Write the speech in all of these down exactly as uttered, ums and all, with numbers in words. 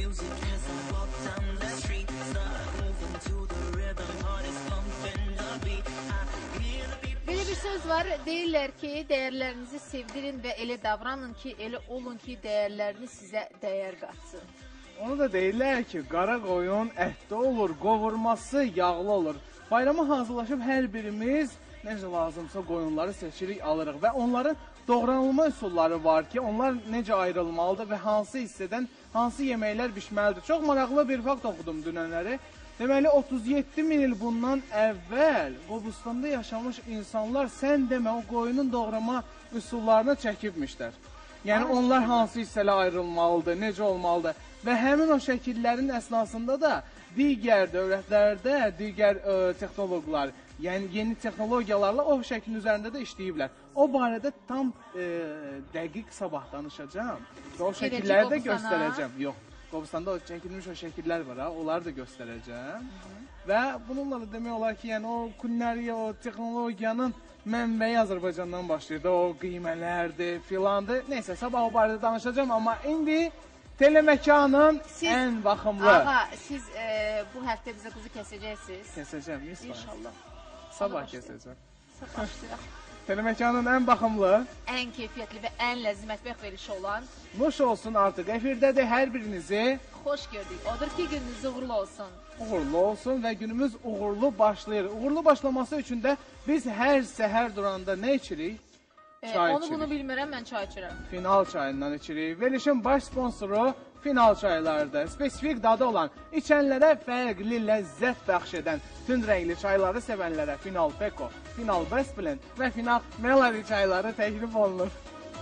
Belə bir söz var, deyirlər ki, dəyərlərinizi sevdirin və elə davranın ki, elə olun ki, dəyərləriniz sizə dəyər qatsın. Onu da deyirlər ki, qara qoyun ətdə olur, qovurması yağlı olur. Bayrama hazırlaşıb hər birimiz necə lazımsa qoyunları seçirik, alırıq və onların doğranılma üsulları var ki, onlar necə ayrılmalıdır və hansı hissədən hansı yeməklər bişməlidir. Çox maraqlı bir fakt oxudum dünənləri. Deməli, otuz yeddi min il bundan əvvəl Qobustanda yaşamış insanlar sən demə o qoyunun doğrama üsullarını çəkibmişlər. Yəni onlar hansı hissələ ayrılmalıdır, necə olmalıdır və həmin o şəkillərin əsnasında da digər dövlətlərdə digər ə, texnoloqlar, yəni yeni texnologiyalarla o şəklin üzərində də işləyiblər. O barədə tam ə, dəqiq sabah danışacağım və o şəkilləri də göstərəcəm. Yox. Qobustanda çəkilmiş o şəkillər var, ha, onları da göstərəcəm. Hı -hı. Və bununla da demək olar ki, yəni o kulinariya, o texnologiyanın mənbəyi Azərbaycandan başlayır da, o qiymələrdir, filandır. Neysə, sabah o barədə danışacağım, amma indi teleməkanın siz, ən baxımlı. Ağa, siz e, bu həftə bizə quzu kəsəcəksiniz. Kəsəcəm, yüz faiz. İnşallah. Sabah kəsəcəm. Sabah başlayaq. Teleməkanın ən baxımlı, ən keyfiyyətli və ən ləzzətli verilişi olan Nuş olsun artıq efirdədir, hər birinizi xoş gördük. Odur ki, gününüz uğurlu olsun. Uğurlu olsun və günümüz uğurlu başlayır. Uğurlu başlaması üçün də biz hər səhər duranda nə içirik? E, Çay onu içirik. bunu bilmirəm, mən çay içirəm. Final çayından içirik. Verilişin baş sponsoru Final çaylardır. Spesifik dadı olan, içənlərə fərqli ləzzət bəxş edən, tünd rəngli çayları sevənlərə Final Peko, Final Best Blend və Final Melody çayları təklif olunur.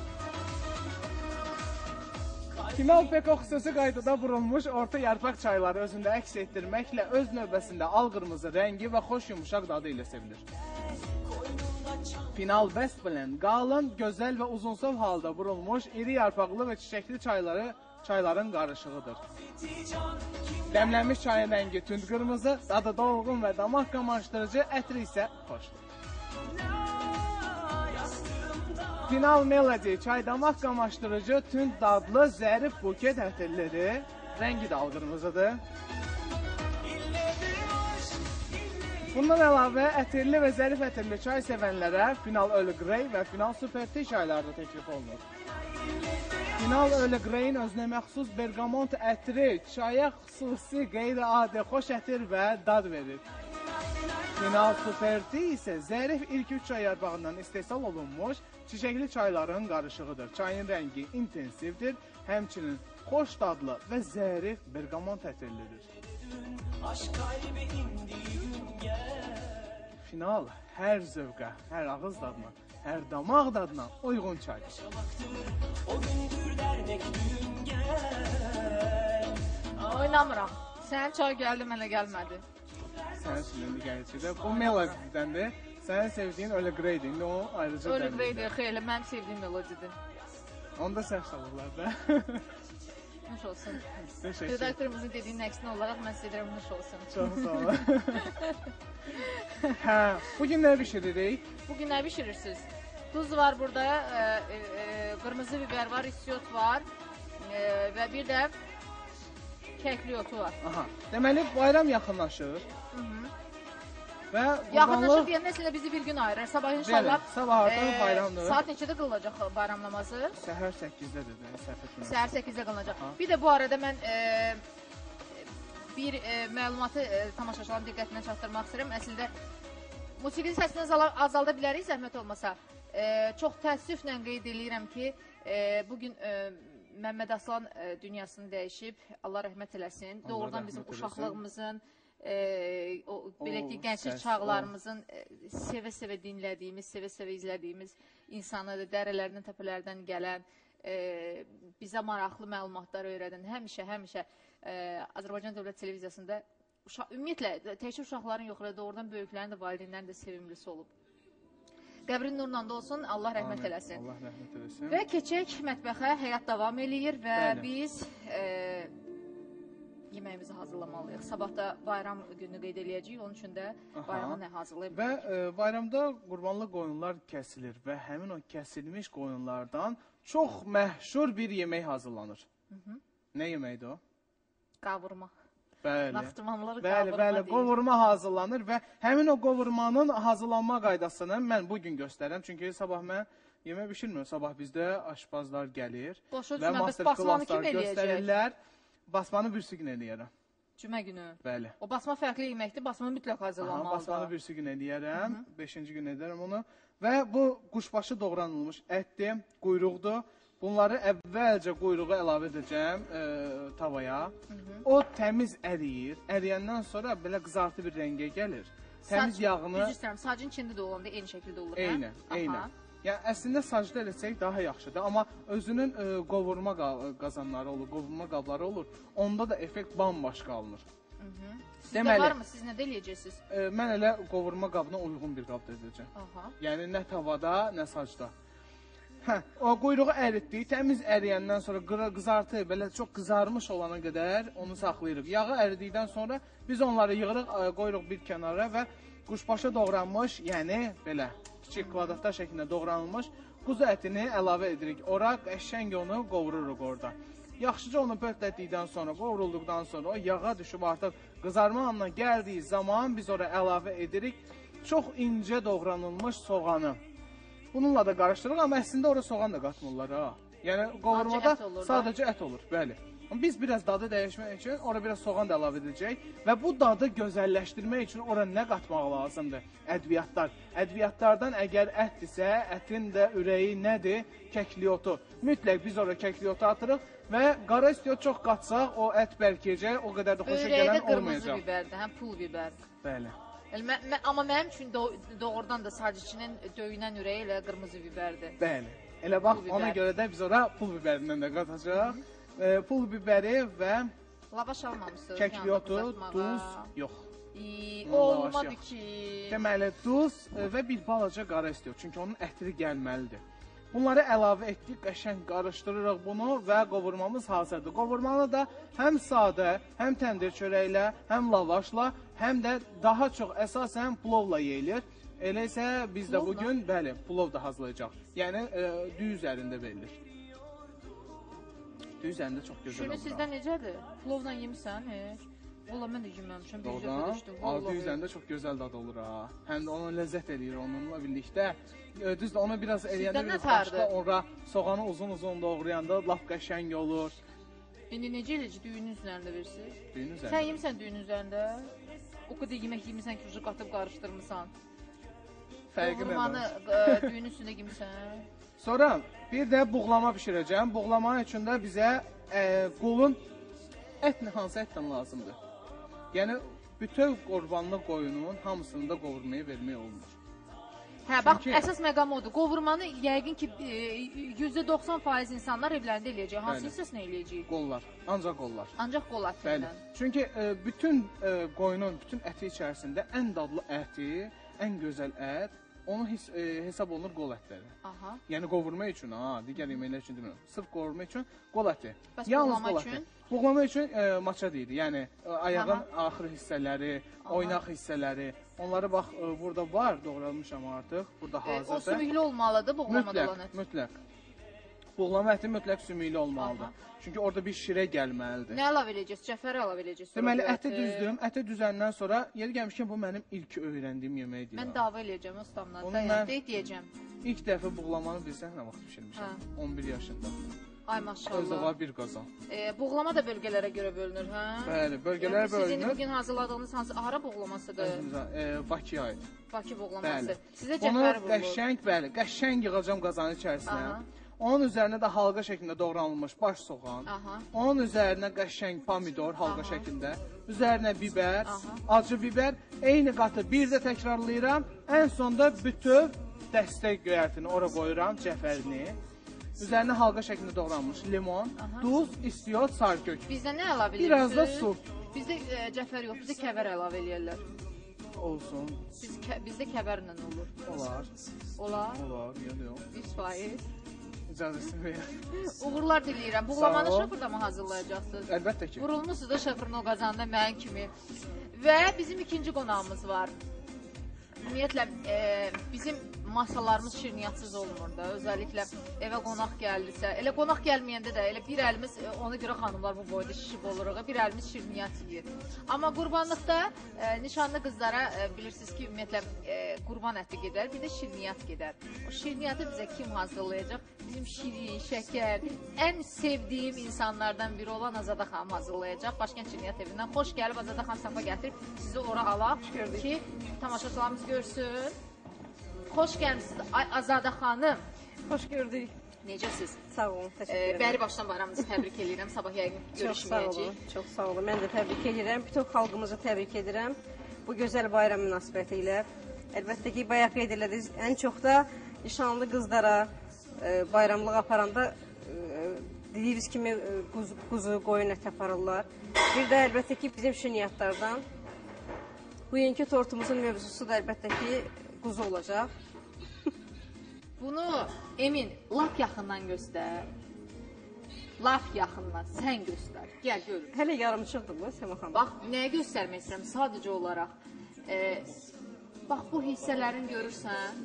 Final Peko xüsusi qaydada vurulmuş orta yarpaq çayları özündə əks etdirməklə öz növbəsində al qırmızı rəngi və xoş yumuşaq dadı ilə sevilir. Final Best Blend qalın, gözəl və uzunsov halda vurulmuş iri yarpaqlı və çiçəkli çayları çayların qarışığıdır. Dəmlənmiş çayın rəngi tünd qırmızı, dadı dolğun və damaq qamaşdırıcı, ətri isə xoşdur. Final Melody çay damaq qamaşdırıcı, tünd dadlı, zərif buket ətirlidir. Rəngi də al qırmızıdır. Bundan əlavə ətirli və zərif ətirli çay sevənlərə Final Earl Grey və Final Super Tea çayları da təklif olunur. Final Earl Grey'in özünə məxsus bergamont ətri çaya xüsusi qeyri-adi xoş ətir və dad verir. Final Super Tea isə zərif ilk üç çay yarpağından istehsal olunmuş çiçəkli çayların qarışığıdır. Çayın rəngi intensivdir, həmçinin xoş dadlı və zərif bergamont ətirlidir. Final hər zövqə, hər ağız dadına, hər damaq dadına uyğun çaydır. Oynamıram. Sənin çay gəldi, mənə gəlmədi. Sənin üçün indi gələcəkdə. Bu Melody'dəndir. Sənin sevdiyin Earl Grey'dir. İndi o ayrıca Earl Grey'dir, xeyli, mənim sevdiyim melodidir. Onda səhv salırlar da. Nuş olsun. Təşəkkür. Redaktörümüzün dediyinin əksinə olaraq mən sizə deyirəm, nuş olsun. Çox sağ olun. Hə, bugün nə bişiririk? Bugün nə bişirirsiniz? Duz var burada, e, e, qırmızı biber var, istiot var e, və bir də kəkli otu var. Aha, deməli bayram yaxınlaşır. Hı -hı. Və yaxınlaşır deyəndə əslində bizi bir gün ayırır. Sabah inşallah. Bəli, sabah artıq e, bayramdır. Saat neçədə qılınacaq bayram namazı? Səhər səkkizdə dedi, səhv etmirəm. Səhər səkkizdə qılınacaq. Ha. Bir də bu arada mən e, bir e, məlumatı e, tamaşaçıların diqqətinə çatdırmaq istəyirəm. Əslində musiqi səsini azalda bilərik zəhmət olmasa. E, çox təəssüflə qeyd edirəm ki, e, bugün e, Məmməd Aslan e, dünyasını dəyişib. Allah rəhmət eləsin. Allah Doğrudan rəhmət bizim eləsin. Uşaqlığımızın, e, o, belə ki, gənclik çağlarımızın sevə-sevə dinlədiyimiz, sevə-sevə izlədiyimiz insanıdır. Dərələrdən, təpələrdən gələn, e, bizə maraqlı məlumatlar öyrədən, həmişə, həmişə e, Azərbaycan Dövlət Televiziyasında uşaq, ümumiyyətlə, təkcə uşaqların yox, doğrudan böyüklərin də, valideynlərin də sevimlisi olub. Qəbrin nurla da olsun, Allah rəhmət eləsin. Allah rəhmət eləsin. Və keçək mətbəxə, həyat davam eləyir və Bəli. biz e, yeməyimizi hazırlamalıyıq. Sabah da bayram günü qeyd eləyəcəyik, onun üçün də bayrama nə hazırlayıb. Və e, bayramda qurbanlı qoyunlar kəsilir və həmin o kəsilmiş qoyunlardan çox məşhur bir yemək hazırlanır. Hı -hı. Nə yeməkdir o? Qavurma. Bəli. Naxçıvanlıları Bəli, qavurma bəli, deyir. qovurma hazırlanır və həmin o qovurmanın hazırlanma qaydasını mən bu gün göstərəm. Çünki sabah mən yemək bişirmirəm. Sabah bizdə aşpazlar gəlir Başa və düşməm, bəs master basmanı klasslar kim eləyəcək? göstərirlər. Basmanı birisi gün eləyərəm. Cümə günü. Bəli. O basma fərqli yeməkdir, basmanı mütləq Aha, hazırlanmalıdır. basmanı birisi gün eləyərəm, beşinci gün edərəm onu. Və bu quşbaşı doğranılmış ətdir, quyruqdur. Bunları əvvəlcə quyruğu əlavə edəcəm e, tavaya. Hı -hı. O təmiz əriyir. Əriyəndən sonra belə qızartı bir rəngə gəlir. Təmiz Sac, yağını... Üzr istəyirəm, sacın içində də olanda eyni şəkildə olur. Eynən, hə? eynən. Yəni əslində sacda eləsək daha yaxşıdır, amma özünün e, qovurma qazanları olur, qovurma qabları olur. Onda da effekt bambaşqa alınır. Hı -hı. Sizdə Deməli, var mı? Siz nə eləyəcəksiniz? E, mən elə qovurma qabına uyğun bir qabda edəcəm. Aha. Yəni nə tavada, nə sacda. Hə, o quyruğu əritdik, təmiz əriyəndən sonra qızartı, belə çox qızarmış olana qədər onu saxlayırıq. Yağı əridikdən sonra biz onları yığırıq, qoyuruq bir kənara və quşbaşı doğranmış, yəni belə kiçik kvadratlar şəklində doğranılmış quzu ətini əlavə edirik. Ora qəşəng onu qovururuq orada. Yaxşıca onu pörtlətdikdən sonra, qovurulduqdan sonra o yağa düşüb artıq qızarma anına gəldiyi zaman biz ora əlavə edirik çox incə doğranılmış soğanı. Bununla da qarışdırırıq, amma əslində ora soğan da qatmırlar ha. Yəni qovurmada sadəcə ət olur, bəli. Biz biraz dadı dəyişmək üçün ora biraz soğan da əlavə edəcək və bu dadı gözəlləşdirmək üçün ora nə qatmaq lazımdır? Ədviyyatlar. Ədviyyatlardan əgər ətdirsə, ətin də ürəyi nədir? Kəkliotu. Mütləq biz ora kəkliotu atırıq və qara istiot çox qatsaq, o ət bərkiyəcək, o qədər də xoşa gələn olmayacaq. Ürəkdə qırmızı bibərdir, həm pul bibər. Bəli. Mə, mə, amma mənim üçün do doğrudan da saciçinin döyünən ürəyi ilə qırmızı bibərdir. Bəli. Elə bax, ona görə də biz ora pul bibərindən də qatacaq. E, pul bibəri və lavaş almamışsınız. Kəkliotu, duz yox. İyi, olmadı ki. Deməli, duz və bir balaca qara istiyor. Çünki onun ətri gəlməlidir. Bunları əlavə etdik, qəşəng qarışdırırıq bunu və qovurmamız hazırdır. Qovurmanı da həm sadə, həm təndir çörəklə, həm lavaşla, həm də daha çox əsasən plovla yeyilir. Elə isə biz də bugün, bəli, plov da hazırlayacaq. Yəni, e, düy üzərində verilir. Düy üzərində çox gözəl olur. Şunu sizdə necədir? Plovla yemirsən, heç? Valla mən də yeməmişəm, bir üzərdə düşdüm. Düy üzərində çox gözəl dad olur ha. Həm də onu ləzzət eləyir onunla birlikdə. Düzdür, onu biraz eləyəndə biraz başqa, ora soğanı uzun-uzun doğrayanda laf qəşəng olur. İndi necə eləcək düyünün üzərində versiniz? Düyünün üzərində. Sən yemirsən düyünün üzərində? O qədər yemək yemirsən ki, ucu qatıb qarışdırmısan. Fərqi nə var? Düyünün üstündə yemirsən. Sonra bir də buğlama bişirəcəm. Buğlama üçün də bizə e, qolun ətlə hansı ətdən lazımdır? Yəni, bütöv qurbanlıq qoyunun hamısını da qovurmaya vermək olmur. Hə, bax, Çünki... əsas məqam odur. Qovurmanı yəqin ki, yüzdə doxsan faiz insanlar evlərində eləyəcək. Hansı hissəsini eləyəcək? Qollar, ancaq qollar. Ancaq qol ətindən. Çünki e, bütün e, qoyunun, bütün əti içərisində ən dadlı əti, ən gözəl ət, onun his, e, hesab olunur qol ətləri. Aha. Yəni qovurma üçün, ha, digər yeməklər üçün demirəm. Sırf qovurma üçün qol əti. Bəs buğlama üçün? Buğlama üçün e, maça deyilir. Yəni e, ayağın Aha. axır hissələri, Aha. oynaq hissələri. Onları bax e, burada var, doğranmışam artıq. Burada hazırdır. E, o sümüklü olmalıdır buğlamada olan ət. Mütləq. Buğlama əti mütləq sümüklü olmalıdır. Aha. Çünki orada bir şirə gəlməlidir. Nə əlavə edəcəksiniz? Cəfəri əlavə edəcəksiniz. Deməli, əti düzdüm. Əti düzəndən sonra, yeri gəlmişkən bu mənim ilk öyrəndiyim yeməkdir. Mən dava eləyəcəm ustamdan. Dayandı, deyəcəm. İlk dəfə buğlamanı bilsən nə vaxt bişirmişəm? on bir yaşında. Ay maşallah. Özdə var bir qazan. E, buğlama da bölgələrə görə bölünür, hə? Bəli, bölgələrə yəni, bölünür. Sizin bugün hazırladığınız hansı hara buğlamasıdır? E, Bakıya aid. Bakı buğlaması. Bəli. Sizə cəfəri vurulur. Bunu qəşəng, bəli, qəşəng yığacam qazanın içərisinə. Aha. Onun üzərinə də halqa şəklində doğranılmış baş soğan. Aha. Onun üzərinə qəşəng pomidor halqa Aha. şəklində. Üzərinə bibər, Aha. acı bibər. Eyni qatı bir də təkrarlayıram. Ən sonda bütöv dəstək göyərtini ora qoyuram, cəfərini. Üzərinə halqa şəklində doğranmış limon, Aha. duz, istiot, sarkök. Bizdə nə əlavə edirsiniz? Biraz da su. Bizdə e, cəfər yox, bizdə kəvər əlavə eləyirlər. Olsun. Biz, kə, bizdə kəvərlə olur. Olar. Olar? Olar, yəni yox. yüz faiz. İcazəsini verir. Uğurlar diləyirəm. Buğlamanı şəfırda mı hazırlayacaqsınız? Əlbəttə ki. Vurulmuşsunuz da şəfırın o qazanda mənim kimi. Və bizim ikinci qonağımız var. Ümumiyyətlə, e, bizim masalarımız şirniyyətsiz olmur da. Özəlliklə evə qonaq gəldisə, elə qonaq gəlməyəndə də elə bir əlimiz, e, ona görə xanımlar bu boyda şişib oluruq, bir əlimiz şirniyyət yeyir. Amma qurbanlıqda e, nişanlı qızlara e, bilirsiniz ki, ümumiyyətlə e, qurban əti gedər, bir də şirniyyət gedər. O şirniyyəti bizə kim hazırlayacaq? Bizim şirin, şəkər, ən sevdiyim insanlardan biri olan Azada xanım hazırlayacaq. Başkənd Şirniyyət evindən xoş gəlib, Azada xanım səfa gətirib sizi ora alaq ki, tamaşaçılarımız görsün. Xoş gəlmişsiniz Ay Azada xanım. Xoş gördük. Necəsiz? Sağ olun, təşəkkür Ee, ederim. bəri başdan bayramınızı təbrik edirəm. Sabah yəqin Çox sağ olun, görüşməyəcəyik. çox sağ olun. Mən də təbrik edirəm. Bütün xalqımızı təbrik edirəm. Bu gözəl bayram münasibəti ilə. Əlbəttə ki, bayaq qeyd elədiniz, ən çox da nişanlı qızlara e, bayramlıq aparanda e, dediyiniz kimi e, quzu, quzu, qoyun ət aparırlar. Bir də əlbəttə ki, bizim şirniyyatlardan bugünkü tortumuzun mövzusu da əlbəttə ki, quzu olacaq. Bunu Emin lap yaxından göstər. Lap yaxından sən göstər. Gəl görün. Hələ yarımçıqdır bu, Səma xanım. Bax, nəyə göstərmək istəyirəm? Sadəcə olaraq. E, bax, bu hissələrini görürsən.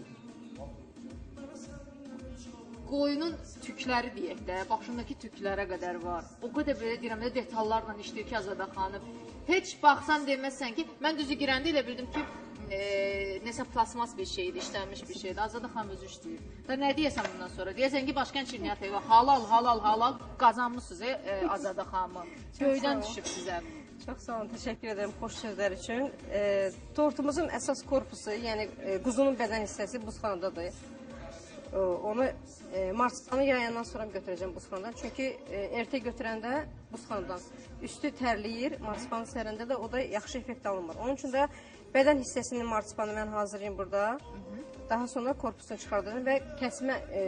Qoyunun tükləri deyək də, başındakı tüklərə qədər var. O qədər belə deyirəm də detallarla işləyir ki, Azada xanım. Heç baxsan deməzsən ki, mən düzü girəndə elə bildim ki, e, nəsə plasmas bir şeydir, işlənmiş bir şeydir. Azada xanım özü işləyir. Da nə deyəsən bundan sonra? Deyəsən ki, Başkənd Şirniyyət evi halal, halal, halal qazanmışsınız e, e, Azada xanımı. Göydən düşüb sizə. Çox sağ olun, təşəkkür edirəm xoş sözlər üçün. E, tortumuzun əsas korpusu, yəni e, quzunun bədən hissəsi buzxanadadır. E, onu e, marsipanı yayandan sonra götürəcəm buzxanadan. Çünki e, ertə götürəndə buzxanadan üstü tərləyir, marsipanı sərəndə də o da yaxşı effekt alınmır. Onun üçün də bədən hissəsinin marsipanı mən hazırlayayım burada. Daha sonra korpusunu çıxardacağım və kəsmə e,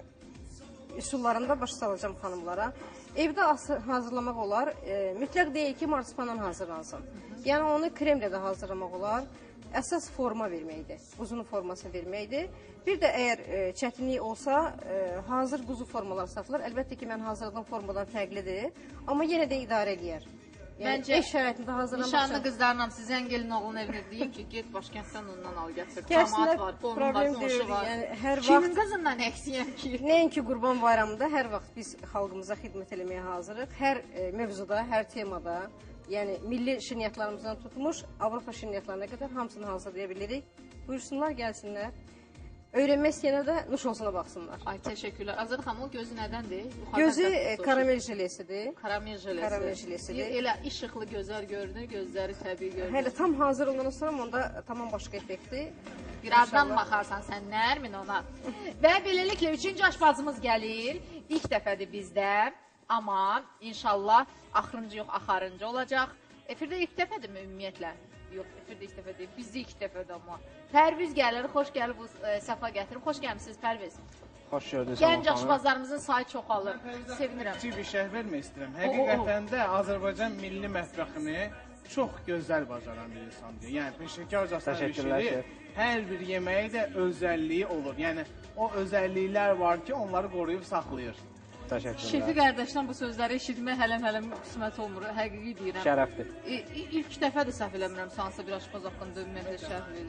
üsullarında baş salacağım xanımlara. Evdə hazırlamaq olar. E, mütləq deyil ki, marsipandan hazırlansın. Yəni onu kremlə də hazırlamaq olar. Əsas forma verməkdir. Quzunun formasını verməkdir. Bir də əgər e, çətinlik olsa, e, hazır quzu formaları satılır. Əlbəttə ki, mən hazırladığım formadan fərqlidir. Amma yenə də idarə eləyər. Yəni, Məncə ev şəraitində hazırlamaq nişanlı qızlarla siz zəngəlin oğlunun evinə deyim ki, get Başkənddən ondan al gətir. Gəlsinlər, Camaat var, qonum var, problem qonşu deyil. var. Yəni, hər Kimin vaxt, qızından əksiyəm ki? nəinki Qurban Bayramında hər vaxt biz xalqımıza xidmət eləməyə hazırıq. Hər e, mövzuda, hər temada, yəni milli şirniyyatlarımızdan tutmuş, Avropa şirniyyatlarına qədər hamısını hazırlaya bilirik. Buyursunlar, gəlsinlər. Öyrənmək istəyənə də nuş olsuna baxsınlar. Ay, təşəkkürlər. Azad xanım, o gözü nədəndir? Yuxarıdan Gözü tərəfdə e, soruşur. karamel jelesidir. Karamel jelesi. Karamel jelesidir. Deyir, elə işıqlı gözəl görünür, gözləri təbii görünür. Hələ tam hazır olandan sonra onda tamam başqa effektdir. Birazdan İnşallah. baxarsan sən nərmin ona. Və beləliklə üçüncü aşbazımız gəlir. İlk dəfədir bizdə. Amma inşallah axırıncı yox, axarıncı olacaq. Efirdə ilk dəfədirmi ümumiyyətlə? Yox, efirdə ilk dəfə deyil. Bizdə ilk dəfədir amma. Pərviz gəlir, xoş gəlib, e, səfa gətirib. Xoş gəlmisiniz Pərviz. Xoş gördük. Gənc aşbazlarımızın sayı çoxalır. Sevinirəm. Kiçik bir şərh vermək istəyirəm. O, o, o. Həqiqətən də Azərbaycan milli mətbəxini çox gözəl bacaran bir insandır. Yəni peşəkarcasına Təşəkkürlər, bişirir. şef. Hər bir yeməyi də özəlliyi olur. Yəni o özəlliklər var ki, onları qoruyub saxlayır. Təşəkkürlər. Şefi qardaşdan bu sözləri eşitmək hələm-hələm qismət olmur. Həqiqi deyirəm. Şərəfdir. İ- İ- İlk dəfədir səhv eləmirəm sansa bir aşpaz haqqında ümumiyyətlə şərh verir.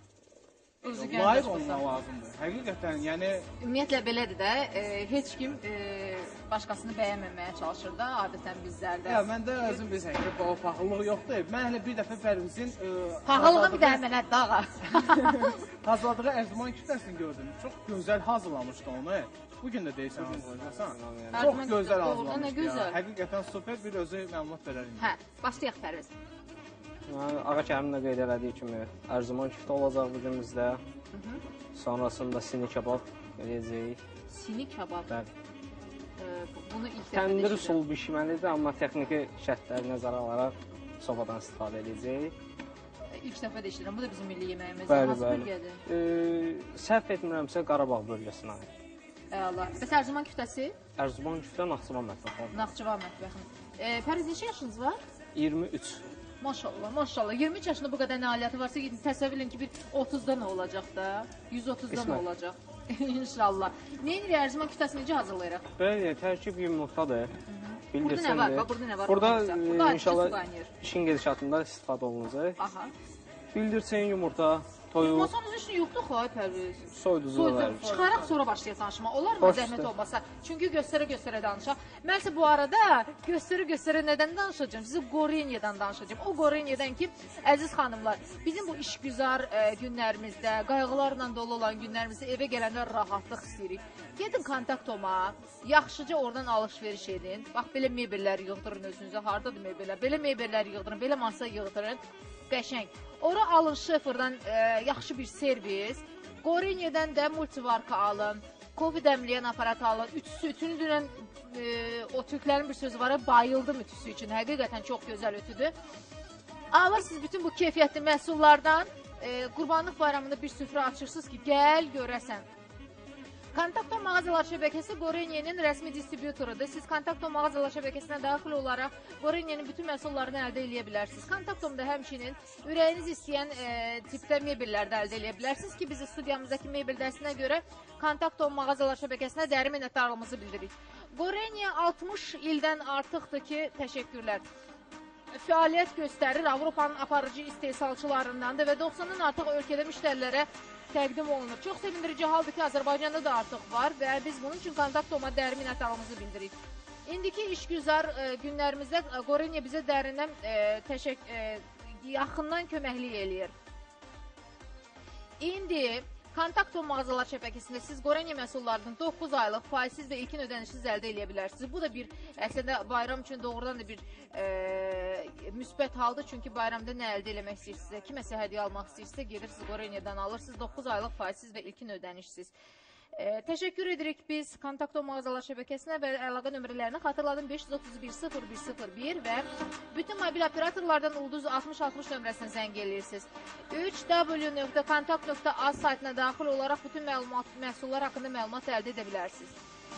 Özü gənc Layiq aşpaz. olmaq lazımdır. Həqiqətən, yəni Ümumiyyətlə belədir də, e, heç kim e, başqasını bəyənməməyə çalışır da adətən bizlərdə. ya məndə özüm bilirsən ki, bu paxıllıq yoxdur. Mən hələ bir dəfə Pərvizin e, Pahalılığı bir hazırladığı- də mənə dağa. hazırladığı ərzman kütləsini gördüm. Çox gözəl hazırlamışdı onu. Bugün də deyirsən hazırlayırsan. Çox Ərzman gözəl kütləsi doğrudan hazırlamışdı. nə gözəl. ya. Həqiqətən super bir özü məlumat verərim. Hə, başlayaq Pərviz. Yəni, Ağa Kərimin də qeyd elədiyi kimi ərzuman küftə olacaq bu gün bizdə. Sonrasında sini kebab eləyəcəyik. Sini kebab. Bəli. E, bu- bunu ilk dəfə Təndir usul bişməlidir, amma texniki şərtləri nəzərə alaraq sobadan istifadə edəcəyik. İlk dəfə də eşidirəm. Bu da bizim milli yeməyimizdir. Bəli, Hansı bəli. bölgədir? E, səhv etmirəmsə Qarabağ bölgəsinə aid. Əla. Bəs ərzuman küftəsi? Ərzuman küftə Naxçıvan mətbəxi. Naxçıvan mətbəxi. E, Pəriz neçə yaşınız var? iyirmi üç. Maşallah, maşallah. iyirmi üç yaşında bu qədər nailiyyəti varsa, təsəvvür edin ki, bir otuzda nə olacaq da? yüz otuzda nə Qismət. olacaq? İnşallah. Neyin ərzuman küftəsini necə hazırlayırıq? Belə tərkib yumurtadır. Burada nə var? Bax, burada nə var? Burada Baxırsan. e, Burada inşallah su qaynayır. işin gedişatında istifadə olunacaq. Aha. Bildirçin, yumurta, toyuq, Masanız üçün yoxdur xo, Pərviz. soyduzu da var. Çıxaraq sonra başlayaq danışma. Olar mı Baş zəhmət üstə. olmasa? Çünki göstərə-göstərə danışaq. Mən isə bu arada göstərə-göstərə nədən danışacağım? Sizə Gorenyadan danışacağım. O Gorenyadan ki, əziz xanımlar, bizim bu işgüzar e, günlərimizdə, qayğılarla dolu olan günlərimizdə evə gələndə rahatlıq istəyirik. Gedin Kontaktoma, yaxşıca oradan alış-veriş edin. Bax, belə mebellər yığdırın özünüzə. Hardadır mebellər? Belə mebellər yığdırın, belə masa yığdırın. Qəşəng. Ora alın şeferdən e, yaxşı bir servis. Gorenyadan da multivarka alın. Kovi dəmləyən aparat alın. Ütüsü, ütünü dünən e, o türklərin bir sözü var. Bayıldım ütüsü üçün. Həqiqətən çox gözəl ütüdür. Alırsınız bütün bu keyfiyyətli məhsullardan. E, Qurbanlıq bayramında bir süfrə açırsınız ki, gəl görəsən. Kontakto mağazalar şəbəkəsi Gorenyanın rəsmi distributorudur. Siz Kontakto mağazalar şəbəkəsinə daxil olaraq Gorenyanın bütün məhsullarını əldə edə bilərsiniz. Kontaktomda həmçinin ürəyiniz istəyən e, tipdə mebellər də əldə edə bilərsiniz ki, bizi studiyamızdakı mebel dəstinə görə Kontakto mağazalar şəbəkəsinə dərin minnətdarlığımızı bildiririk. Gorenya altmış ildən artıqdır ki, təşəkkürlər. Fəaliyyət göstərir, Avropanın aparıcı istehsalçılarındandır və doxsandan artıq ölkədə müştərilərə təqdim olunur. Çox sevindirici haldır ki, Azərbaycanda da artıq var və biz bunun üçün Kontaktoma dərin minnətdarlığımızı bildiririk. İndiki işgüzar e, günlərimizdə Gorenya bizə dərindən e, təşək, e, yaxından köməklik eləyir. İndi Kontakto mağazalar şəbəkəsində siz Gorenya məhsullarının doqquz aylıq faizsiz və ilkin ödənişsiz əldə edə bilərsiniz. Bu da bir, əslində bayram üçün doğrudan da bir e, müsbət haldır. Çünki bayramda nə əldə eləmək istəyirsinizsə, kiməsə hədiyyə almaq istəyirsinizsə, gedirsiniz Gorenyadan alırsınız. doqquz aylıq faizsiz və ilkin ödənişsiz. E, təşəkkür edirik biz Kontakto mağazalar şəbəkəsinə və əlaqə nömrələrini xatırladım beş yüz otuz bir sıfır bir sıfır bir və bütün mobil operatorlardan ulduz altmış altmış nömrəsinə zəng edirsiniz. üç w nöqtə kontakt nöqtə az saytına daxil olaraq bütün məlumat, məhsullar haqqında məlumat əldə edə bilərsiniz.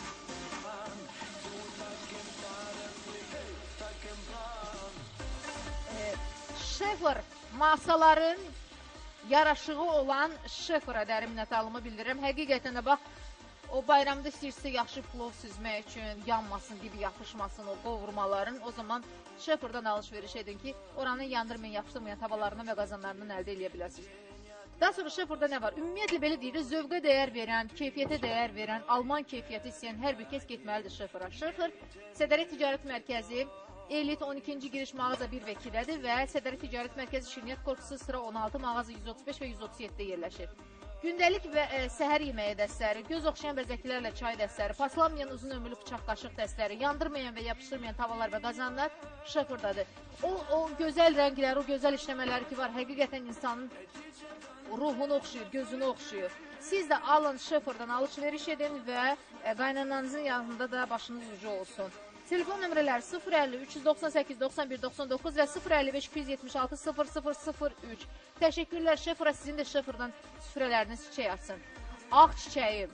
E, Şefer masaların yaraşığı olan şefera dərin minnətdarlığımı bildirirəm. Həqiqətən də bax, o bayramda istəyirsə yaxşı plov süzmək üçün, yanmasın, dibi yapışmasın o qovurmaların, o zaman şeferdan alış-veriş edin ki, oranı yandırmayın, yapışdırmayın tavalarından və qazanlarından əldə edə bilərsiniz. Daha sonra şeferda nə var? Ümumiyyətlə belə deyirik, zövqə dəyər verən, keyfiyyətə dəyər verən, Alman keyfiyyəti istəyən hər bir kəs getməlidir şefera. Şefer, Sədərət Ticarət Mərkəzi, Elit on ikinci giriş mağaza bir və ikidədir və Sədərət Ticarət Mərkəzi Şirniyyat Korpusu sıra on altı mağaza yüz otuz beş və yüz otuz yeddidə yerləşir. Gündəlik və e, səhər yeməyi dəstləri, göz oxşayan bəzəklərlə çay dəstləri, paslanmayan uzun ömürlü bıçaq qaşıq dəstləri, yandırmayan və yapışdırmayan tavalar və qazanlar şeferdadır. O, o gözəl rənglər, o gözəl işləmələri ki var, həqiqətən insanın ruhunu oxşuyur, gözünü oxşuyur. Siz də alın şeferdan alış-veriş edin və e, qaynananızın yanında da başınız ucu olsun. Telefon nömrələri sıfır əlli üç yüz doxsan səkkiz doxsan bir doxsan doqquz və sıfır əlli beş iki yüz yetmiş altı sıfır sıfır sıfır üç. Təşəkkürlər şefera, sizin də şeferdan süfrələriniz çiçək açsın. Ağ çiçəyim.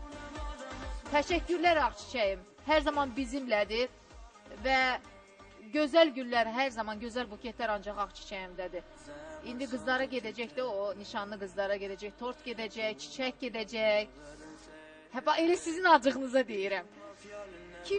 Təşəkkürlər ağ çiçəyim. Hər zaman bizimlədir və gözəl güllər, hər zaman gözəl buketlər ancaq ağ çiçəyimdədir. İndi qızlara gedəcək də o, nişanlı qızlara gedəcək, tort gedəcək, çiçək gedəcək. Həbə elə sizin acığınıza deyirəm. Kim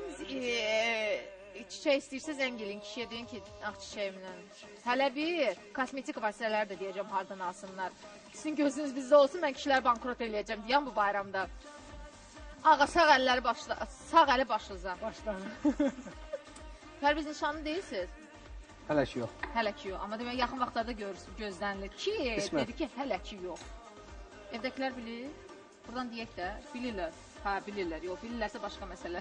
e, çiçək istəyirsə zəng elin kişiyə deyin ki, ağ çiçəyimlə. Hələ bir kosmetik vasitələri də deyəcəm hardan alsınlar. Sizin gözünüz bizdə olsun, mən kişilər bankrot eləyəcəm deyəm bu bayramda. Ağa sağ əlləri başla, sağ əli başınıza. Başlayın. Pərviz nişanlı deyilsiniz? Hələ ki yox. Hələ ki yox. Amma demək yaxın vaxtlarda görürsün, gözlənilir ki, İsmət. dedi ki, hələ ki yox. Evdəkilər bilir? Buradan deyək də, bilirlər. Hə, bilirlər. Yox, bilirlərsə başqa məsələ.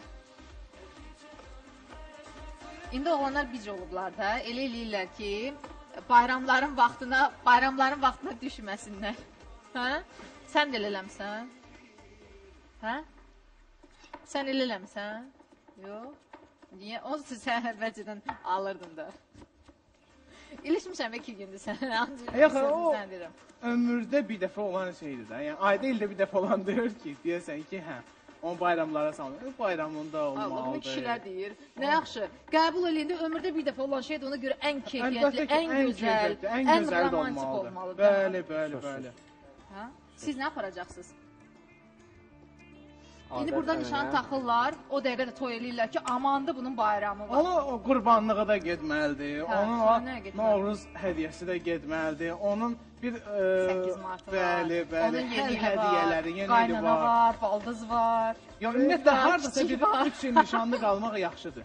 İndi oğlanlar bic olublar da, elə eləyirlər ki, bayramların vaxtına, bayramların vaxtına düşməsinlər. Hə? Sən də elə eləmsən? Hə? Sən elə eləmsən? Yox. Niyə? Onsuz sən əvvəlcədən alırdın da. İlişmişəm iki gündür sən. Yox, o sən deyirəm. ömürdə bir dəfə olan şeydir də. Yəni ayda ildə bir dəfə olan deyir ki, deyəsən ki, hə, onu bayramlara salın. Bayramında olmalıdır. Allah, bunu kişilər deyir. Nə yaxşı. Qəbul eləyəndə ömürdə bir dəfə olan şeydir. Ona görə ən keyfiyyətli, ən gözəl, ən romantik olmalıdır. Bəli, bəli, bəli. Hə? Siz nə aparacaqsınız? İndi adət burada nişan ənənə. taxırlar, o dəqiqə də toy eləyirlər ki, amandı bunun bayramı var. Ona o qurbanlığa da getməlidir. Hə, Onun sonra o nəyə getməlidir? Novruz hədiyyəsi də getməlidir. Onun bir e, səkkiz martı var. bəli, bəli, Onun hər yeni hədiyyələri, var, yeni ili qaynana var. var, baldız var. Ya ümumiyyətlə var, hardasa kiçik bir var. üç il nişanlı qalmaq yaxşıdır.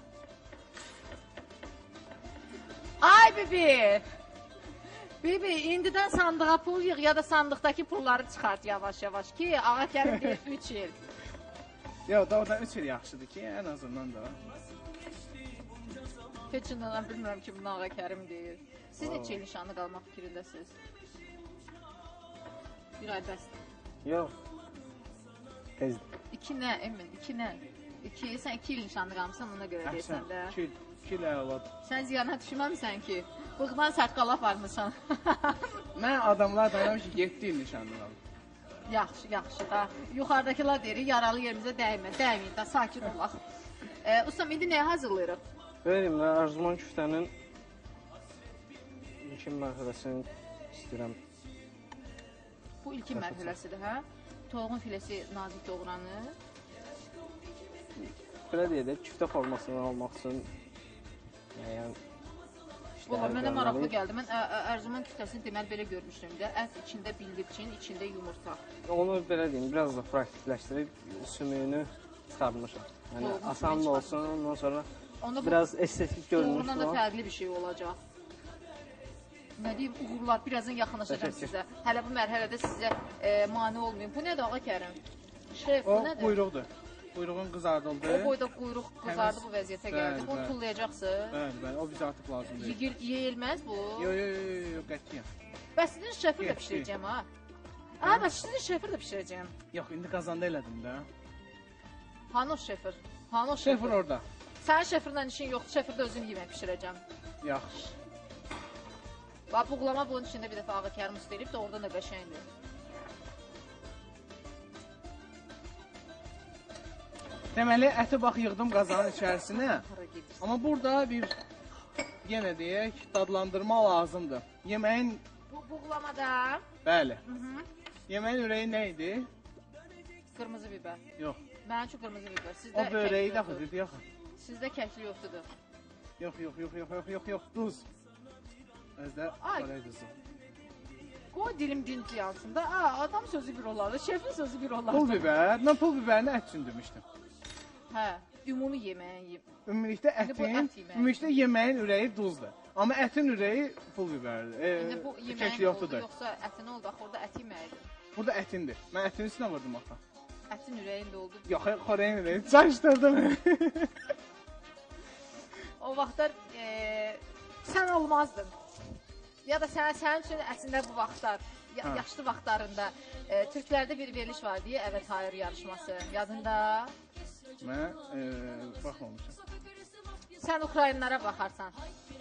Ay bibi! Bibi, indidən sandığa pul yığ ya da sandıqdakı pulları çıxart yavaş-yavaş ki, Ağa Kərim deyir üç il. Ya da o da üç il yaxşıdır ki, ən azından da. Heç inanam bilmirəm ki, bunu Ağa Kərim deyir. Siz neçə il nişanlı qalmaq fikrindəsiniz? Bir ay bəsdir. Yox. Tezdir. İki nə, Emin, iki nə? İki, sən iki il nişanlı qalmışsan, ona görə deyirsən də. iki il, iki il əladır. Sən ziyana düşməmsən ki, bığdan saqqala aparmışsan. Mən adamlar tanıyorum ki, yeddi il nişanlı qalıb. Yaxşı, yaxşı da. Yuxarıdakılar deyir, yaralı yerimizə dəymə, dəyməyin də, sakin olaq. E, ustam, indi nəyə hazırlayırıq? Verim də Arzuman küftənin ilkin mərhələsini istəyirəm. Bu ilkin mərhələsidir, hə? Toyuğun filesi nazik doğranır. Belə deyək də, küftə formasını almaq üçün müəyyən Valla işlər mənə maraqlı görməliyik. gəldi. Mən ə, ə, Ərzuman küftəsini deməli belə görmüşdüm də. Ət içində bildirçin, içində yumurta. Onu belə deyim, biraz da praktikləşdirib sümüyünü çıxarmışam. Yəni Toyuğun asan sümüyü da olsun, ondan sonra Onda bu biraz estetik görünüş doğrudan da var. fərqli bir şey olacaq. Nə deyim, uğurlar, birazdan yaxınlaşacağım Təşəkkür. sizə. Hələ bu mərhələdə sizə e, mane olmayın. Bu nədir Ağa Kərim? Şef, bu O nədir? quyruqdur. Quyruğun qızardıldı. O boyda quyruq qızardı bu vəziyyətə Bəli, gəldi. Bunu bəli. tullayacaqsın. Bəli, bəli, o bizə artıq lazım deyil. Yeyil, yeyilməz bu. Yo, yo, yo, yo, yo, qətiyyən. Bəs sizin şefir də Yetdi. bişirəcəm ha. Ha, bəs sizin şefir də bişirəcəm. Yox, indi qazanda elədim də. Hanı o şefir? Hanı o Şefir şefir? orada. Sənin şefirlə işin yoxdur. Şefirdə özüm yemək bişirəcəm. Yaxşı. Bax, buğlama bunun içində bir dəfə Ağa Kərim usta eləyib də oradan da qəşəngdir. Deməli, əti bax yığdım qazanın içərisinə. Hara gedirsən? Amma burada bir yenə deyək, dadlandırma lazımdır. Yeməyin, Bu buğlamada bəli. Hı -hı. Yeməyin ürəyi nə idi? qırmızı biber. Yox. Mənim üçün qırmızı biber. Sizdə O böreyi kəkli də yoxdur. xıdır, yox. Sizdə kəkli yoxdur. Yox, yox, yox, yox, yox, yox, yox, duz. Özdə Ay. Koray duzu. Qoy dilim dinc yansın da. Aa, adam sözü bir olardı, şefin sözü bir olardı. Pul biber, mən pul biberini ət üçün demişdim. Hə, ümumi yeməyin yeyib. Ümumilikdə İndi bu ətin, ət yeməyi. ümumilikdə yeməyin ürəyi duzdur. Amma ətin ürəyi pul biberdir. E, İndi bu kəkli yeməyin oldu, yoxdur. yoxsa ətin oldu, axı orada ət yeməyidir. Burada ətindir. Mən ətin üstünə vurdum axı. Ətin ürəyində oldu. Yox, Koreyin ürəyi. Çaşdırdım. O vaxtlar e, sən olmazdın. Ya da sən sənin üçün əslində bu vaxtlar, ya, Hə. yaşlı vaxtlarında e, Türklərdə bir veriliş var deyə Evet Hayır yarışması. Yadında. Mən e, baxmamışam. Sən Ukraynlara baxarsan.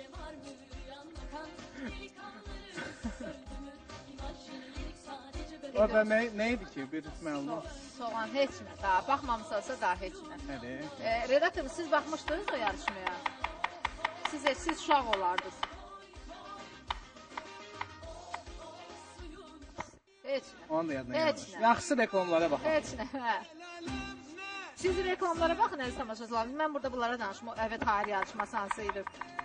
Orada nə, nə idi ki? Bir məlumat. Soğan heç nə. Daha baxmamısansa daha heç nə. Nədir? E, redaktor, siz baxmışdınız o yarışmaya? Siz siz uşaq olardınız. Heç nə. Onu da yadına Heç yazmış. nə. Yaxşı reklamlara baxaq. Heç nə. Hə. Siz reklamlara baxın əziz tamaşaçılar. Mən burada bunlara danışım. O Evet Hayır yarışması hansı idi?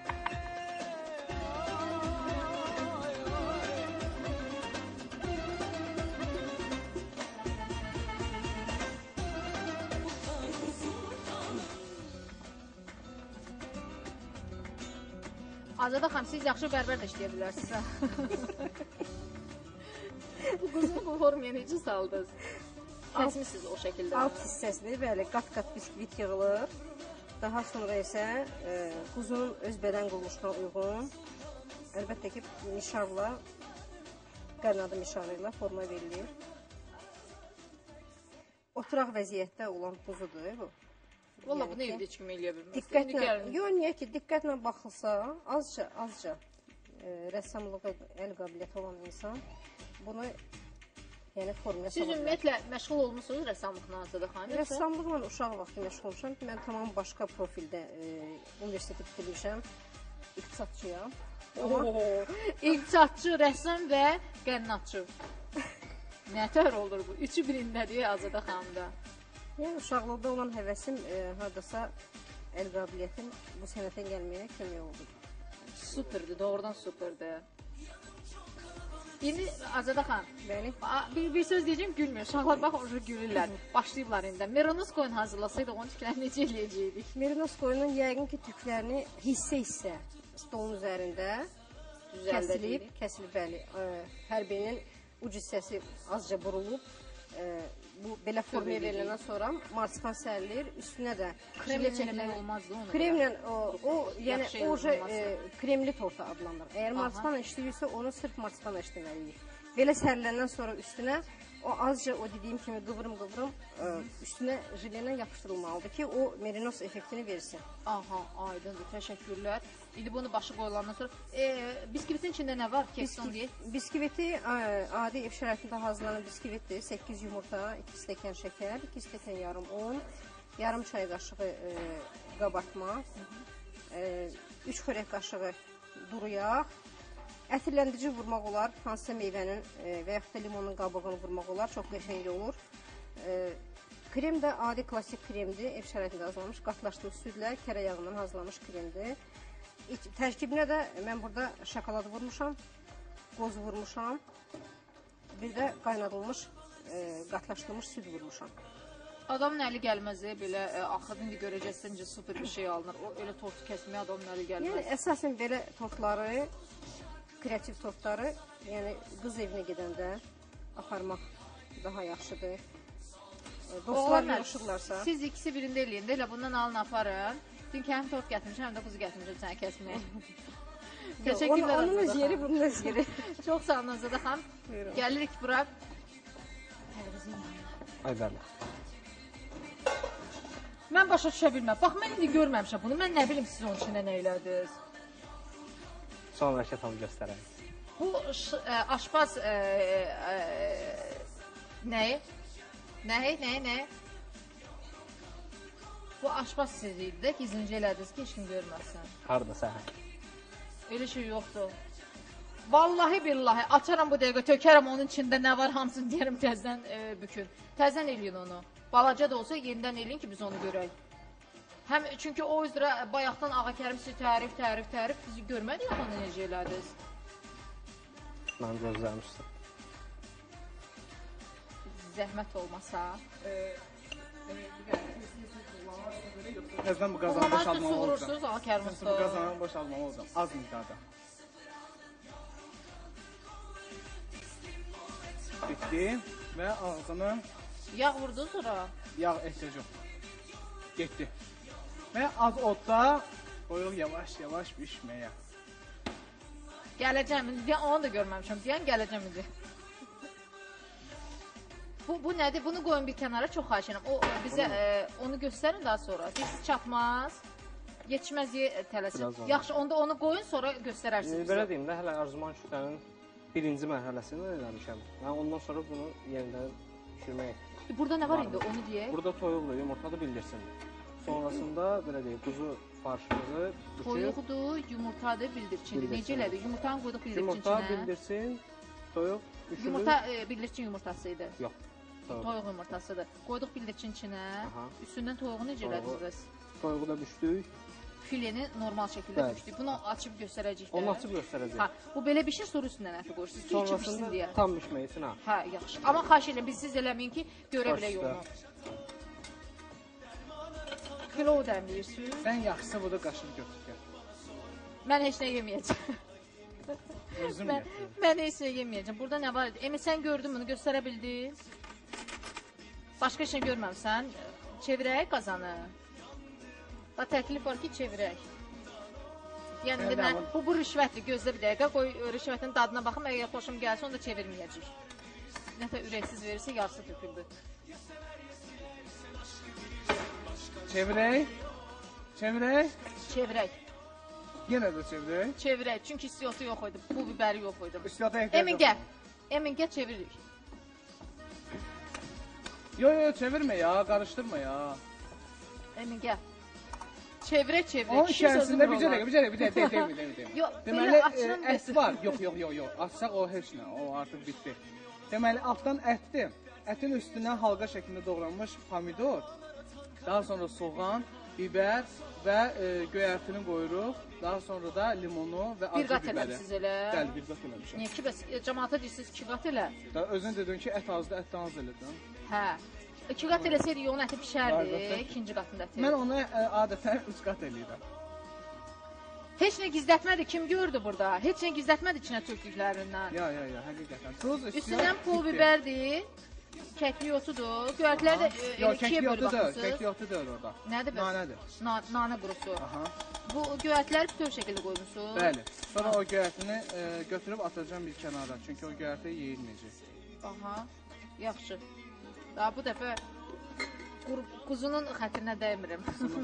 Azada xanım, siz yaxşı bərbər də işləyə bilərsiniz. Ha? Bu quzun bu formaya necə saldınız? Kəsmişsiniz o şəkildə. Alt hissəsini bəli qat-qat biskvit yığılır. Daha sonra isə e, quzunun öz bədən quruluşuna uyğun əlbəttə ki mişarla qərnadı mişarı ilə forma verilir. Oturaq vəziyyətdə olan quzudur bu. Valla Yəni bunu ki, evdə heç kim eləyə bilməz. Diqqətlə, yox niyə ki, diqqətlə baxılsa, azca, azca e, rəssamlığa əl qabiliyyəti olan insan bunu yəni formaya Siz sala bilər. ümumiyyətlə məşğul olmusunuz rəssamlıqla Azada xanım? yoxsa? Rəssamlıqla uşaq vaxtı məşğul olmuşam. Mən tamam başqa profildə e, universiteti bitirmişəm. İqtisadçıyam. Oo, İqtisadçı, rəssam və qənnatçı. Nətər olur bu? Üçü birindədir Azada xanımda. Yəni uşaqlıqda olan həvəsim e, hardasa əl qabiliyyətim bu sənətə gəlməyə kömək oldu. Superdir, doğrudan superdir. İndi Azada xan, Bəli. a- bir, bir söz deyəcəm, gülmür. Uşaqlar bax, orada gülürlər. Başlayıblar indi. Merinos qoyun hazırlasaydı, onun tüklərini necə eləyəcəkdik? Merinos qoyunun yəqin ki, tüklərini hissə-hissə stolun üzərində kəsilib, kəsilib, bəli. E, hər birinin uc hissəsi azca burulub. E, bu belə formaya veriləndən sonra marsipan sərilir, üstünə də Kremlə çəkmək olmazdı onu. Kremlə o, o yəni Yaxşı oje olmazsa. e, kremli torta adlanır. Əgər marsipanla işləyirsə, onu sırf marsipanla işləməliyik. Belə səriləndən sonra üstünə o azca o dediyim kimi qıvrım-qıvrım e, üstünə jilə yapışdırılmalıdır ki, o merinos effektini versin. Aha, aydındır. Təşəkkürlər. İndi bunu başı qoyulandan sonra e, biskivitin içində nə var? Kekson deyə. Biskviti e, adi ev şəraitində hazırlanan biskvitdir. səkkiz yumurta, iki stəkan şəkər, iki stəkan yarım un, yarım çay qaşığı e, qabartma, e, üç xörək qaşığı duru yağ, ətirləndirici vurmaq olar, hansısa meyvənin e, və yaxud da limonun qabığını vurmaq olar, çox qəşəng olur. E, krem də adi klassik kremdir, ev şəraitində hazırlanmış, qatlaşdırılmış südlə, kərə yağından hazırlanmış kremdir. İç, tərkibinə də mən burada şokolad vurmuşam, qoz vurmuşam, bir də qaynadılmış, e, qatlaşdırılmış süd vurmuşam. Adamın əli gəlməz, e, belə e, axırda indi görəcəksən necə super bir şey alınır. O elə tortu kəsməyə adamın əli gəlməz. Yəni əsasən belə tortları, kreativ tortları, yəni qız evinə gedəndə aparmaq daha yaxşıdır. E, Dostlar Oğlanlar, yığışırlarsa. Siz ikisi birində eləyin də, elə bundan alın aparın. Dünkü həm tort gətirmişəm, həm də quzu gətirmişəm səni kəsməyə. Təşəkkürlər Onun öz Azada yeri, xanım. bunun öz yeri. Çox sağ olun Azada xanım. Buyurun. Gəlirik bura. Ay bəli. Mən başa düşə bilməm. Bax, mən indi görməmişəm bunu. Mən nə bilim siz onun içində nə elədiniz. Sonraki tam göstərək. Bu ş- ə, aşpaz ə, ə, nəyi? Nəyi, nəyi, nəyi? Bu aşpaz siz idi də, gizlincə elədiniz ki, heç kim görməsin. Harda səhər? Öyle şey yoxdur. Vallahi billahi açaram bu dəqiqə, tökərəm onun içində nə var, hamısını deyərəm təzdən e, bükün. Təzdən eləyin onu. Balaca da olsa yenidən eləyin ki, biz onu görək. Həm çünki o üzrə bayaqdan Ağa Kərim sizi tərif, tərif, tərif bizi görmədik axı onu necə elədiniz. Mən gözləmişdim. Zəhmət olmasa. Təzdən bu qazanı Olmazsa boşaltmalı olacam. soğurursunuz Ağa Kərim Təzdən bu usta. qazanı boşaltmalı olacam. Az miqdarda. Bitdi və ağzını Yağ vurdunuz sonra. yağ ehtiyac yox. Getdi. Və az odda qoyuq yavaş-yavaş bişməyə. Gələcəm, indi onu da görməmişəm. Deyən gələcəm indi. Bu, bu nədir? Bunu qoyun bir kənara, çox xahiş edirəm. O bizə e, onu göstərin daha sonra. Siz çatmaz. Yetişməz deyə tələsin. Biraz var. Yaxşı, onda onu qoyun, sonra E, göstərərsiniz. belə deyim də, hələ arzuman kütlənin birinci mərhələsini eləmişəm. Yəni ondan sonra bunu yenidən pişirmək. Burada nə var indi? Onu deyək. Burada toyuqlu, yumurtalı bildirsin. Sonrasında belə deyim, quzu farşımızı düşür. Toyuqdur, yumurtadır, bildirçindir. Bildirçin. Necə elədik? Yumurtanı qoyduq bildirçin Yumurta içinə. bildirsin, toyuq düşürür. Yumurta e, bildirçin yumurtası idi. Yox. Toyuq. Toyuq yumurtasıdır. Qoyduq bildirçin içinə. Aha. Üstündən toyuğu necə Toyuğu- elədiniz bəs? Toyuğu da düşdük. Fileni normal şəkildə Bəli. düşdük. Bunu açıb göstərəcəyik. də. Onu açıb göstərəcəyik. Ha, bu belə bişir, sonra üstündən əti qoyursunuz ki, içi pişsin deyə. Sonrasında tam pişmək üçün ha. Hə, yaxşı. Amma xahiş edirəm, biz siz eləməyin ki, görə Baş bilək üstə. onu. Kilo dəmləyirsiniz. Sən yaxşısı budur qaşıq götür gəl. Mən heç nə yeməyəcəm. Özüm Mən, gətir. mən heç nə yeməyəcəm. Burada nə var idi? Emi, sən gördün bunu, göstərə bildin? Başqa şey görməmsən. Çevirək qazanı. Da təklif var ki, çevirək. Yəni indi mən, bu, bu rüşvətdir, gözlə bir dəqiqə, qoy rüşvətin dadına baxım, əgər xoşum gəlsə, onu da çevirməyəcək. Nəfə ürəksiz verirsə, yarısı töküldü. Çevirək. Çevirək. Çevirək, Yenə də çevirək. çevirək. Çünki istiyotu yox idi, bu biberi yox idi. Üstədə ehtiyac Emin yox. gəl, Emin gəl, çeviririk. Yo yo çevirmə ya, qarışdırma ya. Emin gəl. Çevirək, çevirək. Onun Kişi sözü içərisində bir vururlar. dəqiqə, bir dəqiqə, bir dəqiqə, deyim, deyim, deyim. Yox, Deməli, belə e, açıram ət desin. var. Yox, yox, yox, yox. Açsaq o heç nə, o artıq bitdi. Deməli, altdan ətdir. ətin üstünə halqa şəklində doğranmış pomidor, daha sonra soğan, bibər və e, göyərtini qoyuruq. Daha sonra da limonu və acı Bir qat bibəri. eləmişsiniz elə. Bəli, bir qat eləmişəm. Niyə ki, bəs cəmaata deyirsiniz iki qat elə? Da özün dedin ki, ət azdır, ətdən az elədim. Hə. İki qat eləsəydik onun əti pişərdi, Əlbəttə. ikinci qatında əti. Mən onu ə, adətən üç qat eləyirəm. Heç nə gizlətmədi, kim gördü burada? Heç nə gizlətmədi içinə tökdüklərindən. Ya, ya, ya, həqiqətən. Tuz, Üstündən pul biberdir, kəkli yotudur, göyərtilər də e, Yox, ikiyə kəkli bölüb yotu da, baxırsınız. kəkli yotu da orada. Nədir bəs? Nanədir. Na nanə qurusu. Aha. Bu göyərtləri bütöv şəkildə qoymusunuz. Bəli. Sonra o göyərtini e, götürüb atacağam bir kənara. Çünki o göyərti yeyilməyəcək. Aha, yaxşı. Daha bu dəfə qur quzunun xətrinə dəymirəm.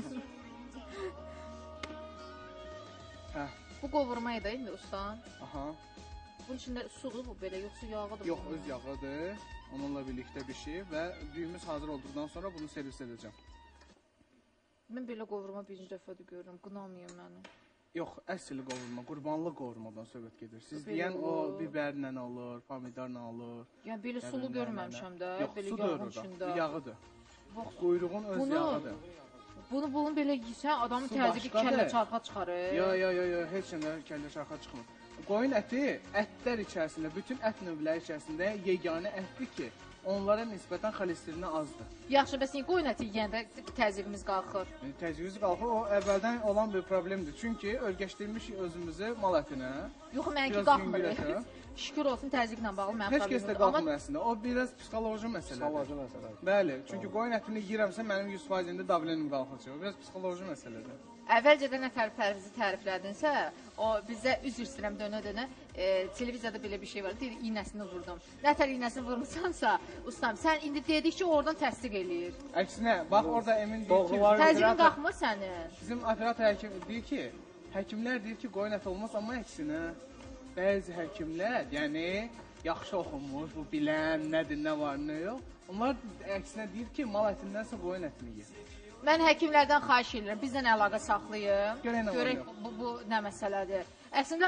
Hə. Bu qovurma idi indi ustan. Aha. Bunun içində sudur bu belə, yoxsa yağıdır? Yox, bunun? öz yağıdır. Onunla birlikdə bişir və düyümüz hazır olduqdan sonra bunu servis edəcəm. Mən belə qovurma birinci dəfədir görürəm. Qınamayın məni. Yox, əsl qovurma, qurbanlıq qovurmadan söhbət gedir. Siz Belə deyən o olur. biberlə olur, pomidorla olur. Yəni belə Yəni, sulu nə, görməmişəm nə, də, nə. Yox, belə sudur yağın orada, içində. yağıdır. Bax, Quyruğun öz Bunu- yağıdır. Bunu bunu belə yesən adamın Su təzyiqi başqadır. kəllə çarxa çıxarır. Yo, yo, yo, yo, heç nə kəllə şarxa çıxmır. Qoyun əti ətlər içərisində, bütün ət növləri içərisində yeganə ətdir ki, onlara nisbətən xolesterini azdır. Yaxşı, bəs niyə qoyun əti yeyəndə təzyiqimiz qalxır? Yəni, təcrübəsi qalxır, o əvvəldən olan bir problemdir. Çünki ölgəşdirmişik özümüzü mal ətinə. Yox, mənki Biraz qalxmır. yüngül ətə. Şükür olsun təzyiqlə bağlı mənim Heç kəs də problemim yoxdur. qalxmır əslində. O biraz psixoloji məsələdir. Salancı məsələ. Bəli, çünki qoyun ətini yeyirəmsə mənim yüz faizində davlenim qalxacaq. O biraz psixoloji məsələdir. Əvvəlcədən nə təriflərinizi təriflədinsə, o bizə üzr istəyirəm dönə-dönə, e, televiziyada belə bir şey var. Deyir, iynəsini vurdum. Nə tər iynəsini vurmusansa, ustam, sən indi dedikcə oradan təsdiq eləyir. Əksinə, bax orada Emin deyir ki, Doğrular- Təzyiqin operator- qalxmır sənin. bizim operator həkim deyir ki, həkimlər deyir ki, qoyun əti olmaz, amma əksinə bəzi həkimlər, yəni yaxşı oxumuş, bu bilən nədir, nə var, nə yox. Onlar əksinə deyir ki, mal ətindənsə qoyun ətini ye. Mən həkimlərdən xahiş edirəm, bizlə əlaqə saxlayın. Görək nə var, Görək yox. bu, bu nə məsələdir. Əslində,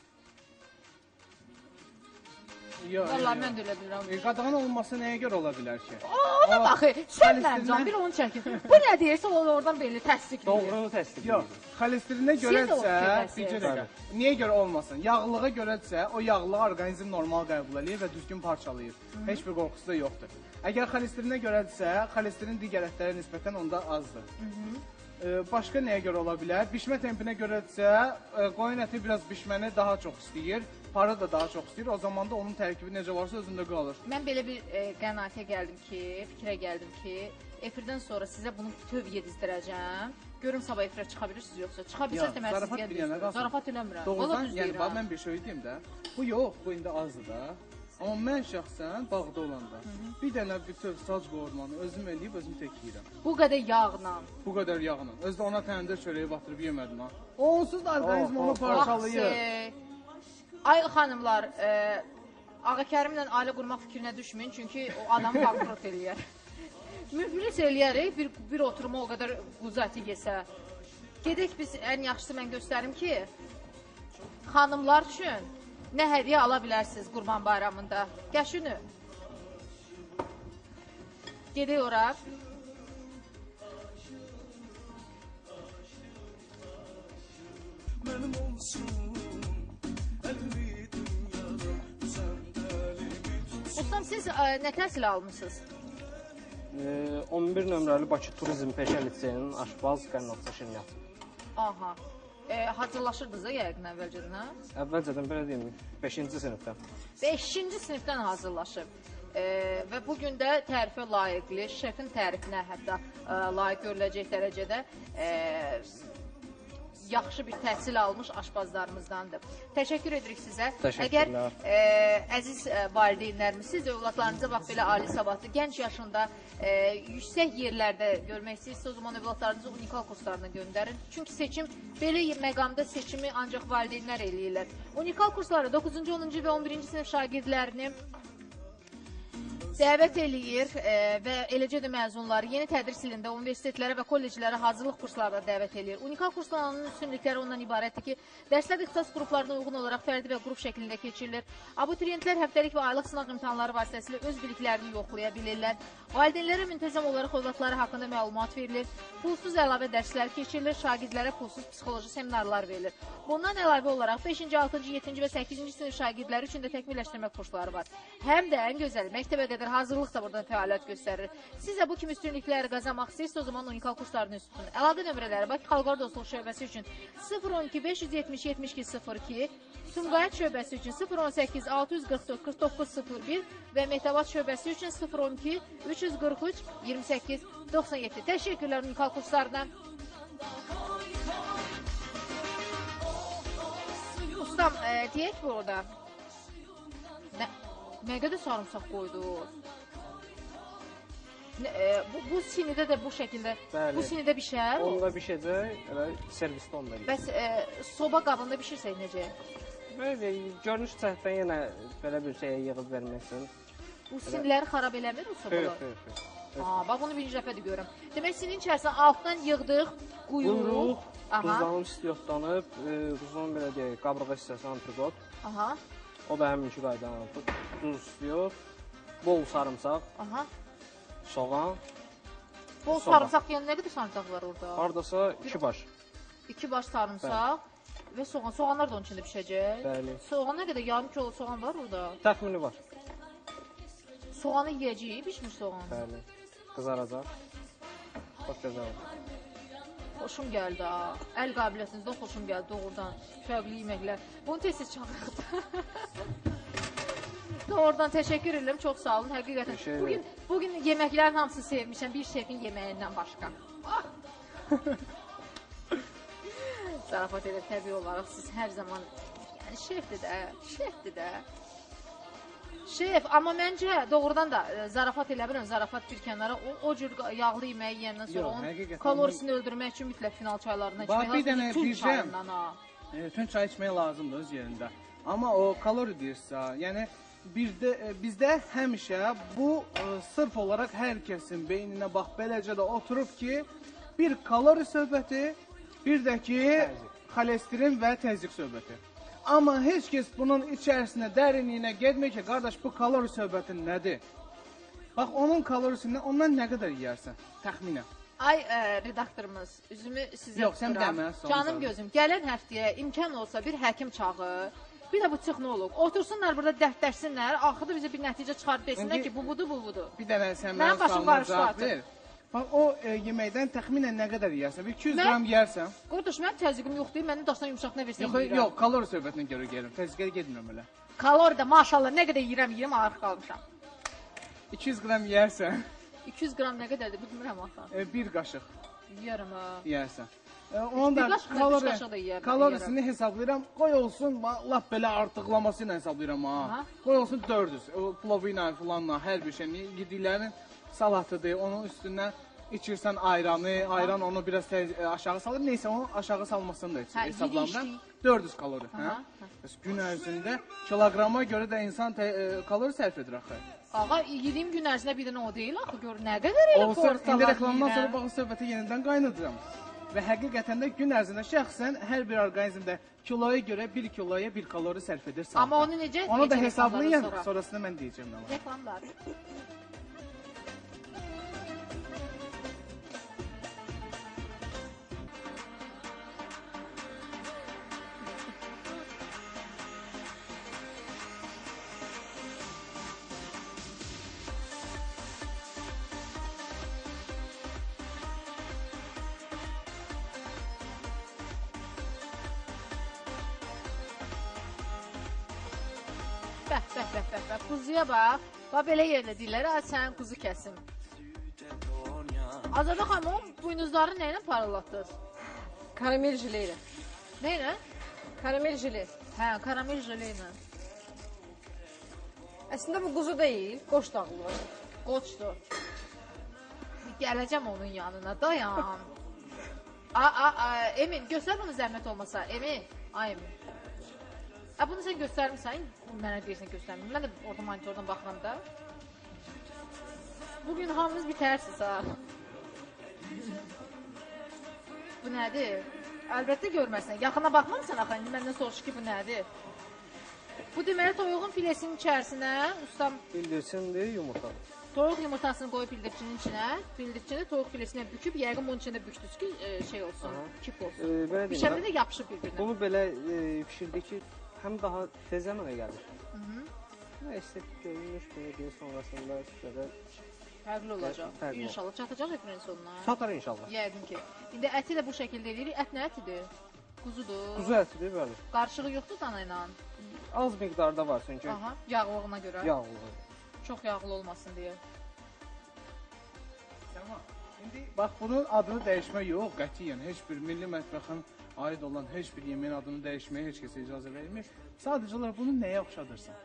Yox, vallahi mən də elə bilirəm. E, qadağan olması nəyə görə ola bilər ki? O da O, baxı, sən xolesterinə- məncam bir onu çəkin. Bu nə deyirsə o oradan belə təsdiqləyir. Doğrunu təsdiq Yox, edir. xolesterinə Siz də görədirsə, oxuyursunuz. bir dəqiqə. Niyə görə olmasın? Yağlığa görədirsə, o yağlığı orqanizm normal qəbul edir və düzgün parçalayır. Heç bir qorxusu da yoxdur. Əgər xolesterinə görədirsə, xolesterin digər ətlərə nisbətən onda azdır. E, başqa nəyə görə ola bilər? Bişmə tempinə görədirsə, e, qoyun əti biraz bişməni daha çox istəyir, para da daha çox istəyir. O zaman da onun tərkibi necə varsa özündə qalır. Mən belə bir e, qənaətə gəldim ki, fikrə gəldim ki, efirdən sonra sizə bunu bütöv yedizdirəcəm. Görüm sabah efirə çıxa bilirsiniz yoxsa. Çıxa bilsəz Yox, deməli siz zarafat bir yana gəlirsiniz. qalsın. Zarafat eləmirəm. Doğrudan, Vallahi düz yəni deyirəm. bax mən bir şey deyim də. Bu yox, bu indi azdır da. Amma mən şəxsən bağda olanda bir dənə bütöv sac qovurmanı özüm eləyib özüm tək yeyirəm. Bu qədər yağla. Bu qədər yağla. Özdə ona təndir çörəyi batırıb yemədim ha. Onsuz da orqanizm Oh, onu oh, oh. parçalayır. Bax, e, Ay xanımlar, e, Ağa Kərimlə ailə qurmaq fikrinə düşməyin, çünki o adamı bankrot eləyər. Müflis eləyərik, bir, bir oturuma o qədər quzu əti yesə. Gedək biz, ən yaxşısı mən göstərim ki, xanımlar üçün nə hədiyyə ala bilərsiniz Qurban bayramında. Gəşünü. Gedək ora. Mənim olsun əlli dünyada səndə əlimi tut. Ustam, siz ə, nə təhsil almısınız? Ee, on bir nömrəli Bakı Turizm Peşə Liseyinin aşbaz qənnatçı şirniyyatı. Aha. E, hazırlaşırdınız da yəqin əvvəlcədən, hə? Əvvəlcədən belə deyim, beşinci sinifdən. beşinci sinifdən hazırlaşıb. E, və bu gün də tərifə layiqli, şefin tərifinə hətta e, layiq görüləcək dərəcədə e, yaxşı bir təhsil almış aşbazlarımızdandır. Təşəkkür edirik sizə. Təşəkkürlər. Əgər e, əziz e, valideynlərimiz, siz övladlarınıza bax belə ali savadlı, gənc yaşında e, yüksək yerlərdə görmək istəyirsə, o zaman övladlarınızı unikal kurslarına göndərin. Çünki seçim, belə məqamda seçimi ancaq valideynlər eləyirlər. Unikal kursları doqquzuncu, onuncu və on birinci sinif şagirdlərini dəvət eləyir e, və eləcə də məzunları yeni tədris ilində universitetlərə və kolleclərə hazırlıq kurslarına dəvət eləyir. Unikal kurslarının üstünlükləri ondan ibarətdir ki, dərslər ixtisas qruplarına uyğun olaraq fərdi və qrup şəklində keçirilir. Abituriyentlər həftəlik və aylıq sınaq imtahanları vasitəsilə öz biliklərini yoxlaya bilirlər. Valideynlərə müntəzəm olaraq övladları haqqında məlumat verilir. Pulsuz əlavə dərslər keçirilir, şagirdlərə pulsuz psixoloji seminarlar verilir. Bundan əlavə olaraq beşinci, altıncı, yeddinci və səkkizinci sinif şagirdləri üçün də təkmilləşdirmə kursları var. Həm də ən gözəl məktəbə qədər hazırlıq da buradan fəaliyyət göstərir. Siz də bu kimi üstünlükləri qazanmaq istəyirsiniz, o zaman unikal kurslarını üst tutun. Əlavə nömrələri Bakı Xalqar Dostluq şöbəsi üçün sıfır on iki beş yüz yetmiş yetmiş iki sıfır iki, Sumqayıt şöbəsi üçün sıfır on səkkiz altı yüz qırx dörd qırx doqquz sıfır bir və Mehtəbat şöbəsi üçün sıfır on iki üç yüz qırx üç iyirmi səkkiz doxsan yeddi. Təşəkkürlər unikal kurslardan. Ustam, e, deyək ki orada nə, nə qədər sarımsaq qoydu? Nə, e, bu, bu sinidə də bu şəkildə, Bəli. bu sinidə bişər. Onda bişəcək, elə servisdə onda yeyək. Bəs e, soba qabında bişirsək necə? Belə görünüş cəhətdən yenə belə bir şeyə yığıb verməsin. Bu sinirləri xarab eləmir o sobalar? Xeyr, xeyr, xeyr. Aa, bax bunu birinci dəfədir görürəm. Demək sinin içərisinə altdan yığdıq quyruq. Quyruq, Aha. buzlanıb istiyotlanıb, e, buzlanıb belə deyək, qabırğa hissəsi antrikot. Aha. O da həminki qaydan alıb. Duz istiyor, bol sarımsaq, Aha. soğan, Bol Soba. sarımsaq yəni nə qədər sarımsaq var orada? hardasa iki baş. İki baş sarımsaq və soğan. Soğanlar da onun içində bişəcək. Bəli. Soğan nə qədər? Yarım kilo soğan var orada. Təxmini var. Soğanı yeyəcəyik, bişmiş soğan. Bəli. Qızaracaq. Çox gözəl olur. Xoşum gəldi ha. Əl qabiliyyətinizdən xoşum gəldi doğrudan. Fərqli yeməklər. Bunu tez-tez çağırdı. Doğrudan təşəkkür edirəm. Çox sağ olun. Həqiqətən. Teşekkür Bugün bugün yeməklərin hamısını sevmişəm. Bir şefin yeməyindən başqa. Zarafat edib təbii olaraq siz hər zaman yəni şefdir də, şefdir də. Şef, amma məncə doğrudan da e, zarafat elə bilirəm, zarafat bir kənara. O, o cür yağlı yeməyi yeyəndən sonra Yox, onun həqiqətən kalorisini öldürmək üçün mütləq final çaylarından Bax, içmək bir dənə lazımdır. Tuz bilsəm. çayından ha. E, tünd çay içmək lazımdır öz yerində. Amma o kalori deyirsə, yəni bizdə e, bizdə həmişə bu e, sırf olaraq hər kəsin beyninə bax beləcə də oturub ki, bir kalori söhbəti, bir də ki, xolesterin və təzyiq söhbəti. Amma heç kəs bunun içərisinə, dərinliyinə getmir ki, qardaş bu kalori söhbəti nədir? Bax onun kalorisindən ondan nə qədər yeyərsən? Təxminən. Ay e, redaktorumuz, üzümü sizə Yox, sən tuturam. demə, son Canım sözü. gözüm, gələn həftəyə imkan olsa bir həkim çağır, bir də bu texnoloq. Otursunlar burada dərdləşsinlər, axırda bizə bir nəticə çıxarıb desinlər İndi- ki, bu budur, bu budur. Bir dənə sən Mənim mənim başım sualıma qarışdı cavab artıq. ver. Bax o e, yeməkdən təxminən nə qədər yeyərsən? Bir iki yüz Mən- qram yeyərsən. Qardaş, mənim təzyiqim yoxdur, mənim daşdan yumşaq nə versən Yox, yeyirəm. yox, kalori söhbətinə görə gəlirəm. Təzyiqə getmirəm elə. Kalori də maşallah nə qədər yeyirəm, yeyirəm, ağır qalmışam. iki yüz qram yeyərsən, iki yüz qram nə qədərdir, bilmirəm axı. e, bir qaşıq Yeyərəm ha. yeyərsən. E, onun da Bir qaşıq, kalori, üç qaşıq da yeyərəm, kalorisini hesablayıram. Qoy olsun, ba- lap belə artıqlaması ilə hesablayıram ha. Aha. Qoy olsun dörd yüz. O plovu ilə, filanla, hər bir şey. Yediklərin salatıdır, onun üstündən içirsən ayranı, ayran onu biraz tez, e, aşağı salır. Neysə onu aşağı salmasını da Hə, yedi hesablamıram. içdik. dörd yüz kalori, hə? Aha, Bəs gün ərzində kiloqrama görə də insan te, e, kalori sərf edir axı. Ağa, yediyim gün ərzində bir dənə o deyil axı, gör nə qədər elə Olsa indi porsiyalar reklamdan sonra yeyirəm. bax söhbəti yenidən qaynadıram. Və həqiqətən də gün ərzində şəxsən hər bir orqanizmdə kiloya görə bir kiloya bir kalori sərf edir. saata. Amma onu necə? Onu da necə hesablayın, reklamlardan sonra? sonrasını mən deyəcəm nə var. Reklamlar. Bəh, bəh, bəh, bəh, bəh. Quzuya bax. Bax belə yerlə deyirlər, ay sənin quzu kəsim. Azada xanım, buynuzları nə ilə parlatdınız? Karamel jile ilə. Nə ilə? Karamel jile. Hə, karamel jeli ilə. Əslində bu quzu deyil, qoç dağlı. Qoçdur. Gələcəm onun yanına, dayan. A, a, a, Emin, göstər bunu zəhmət olmasa. Emin, ay Emin. A, bunu sən göstərmirsən, mənə deyirsən göstərmir. Mən də orada monitordan baxıram da. Bugün hamınız bitərsiz ha. Bu nədir? Əlbəttə görməsən. Yaxına baxmamısan axı. İndi məndən soruş ki, bu nədir? Bu deməli toyuğun filesinin içərisinə ustam Bildirçindir, yumurta. toyuq yumurtasını qoyub bildirçinin içinə, bildirçini toyuq filesinə büküb, yəqin bunun içində bükdünüz ki, e, şey olsun, Aha. kip E, olsun. belə deyim Bişəndə də, də yapışıb bir-birinə. bunu belə e, pişirdik ki, həm daha tez əmələ gəlir. Hı -hı. Və estetik görünüş bunu gün sonrasında sizə Fərqli olacaq. Fərqli İnşallah çatacaq efirin sonuna. çatar inşallah. Yəqin ki. İndi əti də bu şəkildə edirik. Ət nə ətidir? Quzudur. Quzu ətidir, bəli. Qarışığı yoxdur dana ilə. Az miqdarda var çünki Aha, yağlılığına görə. yağlı. Çox yağlı olmasın deyə. Tamam. İndi bax bunun adını dəyişmək yox, qətiyyən heç bir milli mətbəxin aid olan heç bir yeməyin adını dəyişməyə heç kəsə icazə vermir. Sadəcə olaraq bunu nəyə oxşadırsan?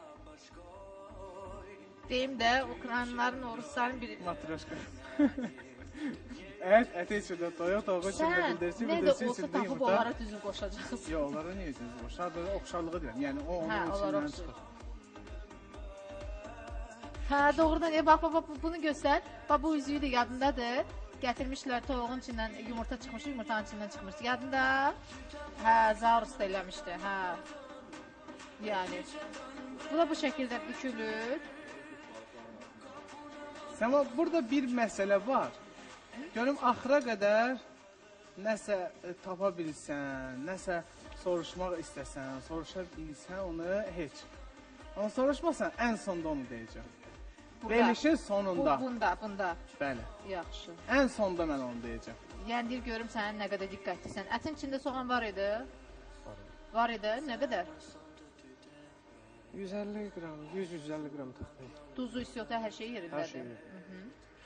Deyim də Ukraynaların orusların bir Matryoşka. Ət, əti içində toyuq, toyuq içində sən bildirsin, nə də bildirsin olsa içində tapıb yumurta. onlara düzgün qoşacaqsın. Yox, onlara niyə edirsiniz? O sadəcə oxşarlığı deyirəm. Yəni o onun Hə, onlar içindən oxşayır. çıxır. Hə, doğrudan. E, bax, bax, bax, bunu göstər. Bax, bu üzüyü də yadındadır. Gətirmişlər toyuğun içindən yumurta çıxmış, yumurtanın içindən çıxmış. Yadında? Hə, Zaurus da eləmişdi. Hə. Yəni. Bu da bu şəkildə bükülür. Amma burada bir məsələ var. Görüm axıra qədər nəsə e, tapa bilsən, nəsə soruşmaq istəsən, soruşa bilsən onu heç. Amma soruşmasan ən sonda onu deyəcəm. Burada. Verilişin Bu, sonunda. bunda, bunda. Bəli. Yaxşı. Ən sonda mən onu deyəcəm. Yəni deyir görüm sənin nə qədər diqqətlisən. Ətin içində soğan var idi? Var idi. Nə qədər? yüz əlli qram, yüz yüz əlli qram təxminən. Duzu, istiota hər şey yerindədir. Hər şey yerində. Hı -hı.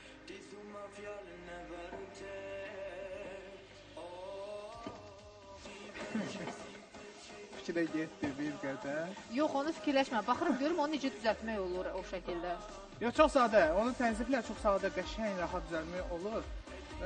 Fikrə getdi bir qədər. Yox, onu fikirləşmə. Baxıram görüm onu necə düzəltmək olur o şəkildə. Yox, çox sadə. Onu tənziflər çox sadə, qəşəng, rahat düzəlmək olur. Və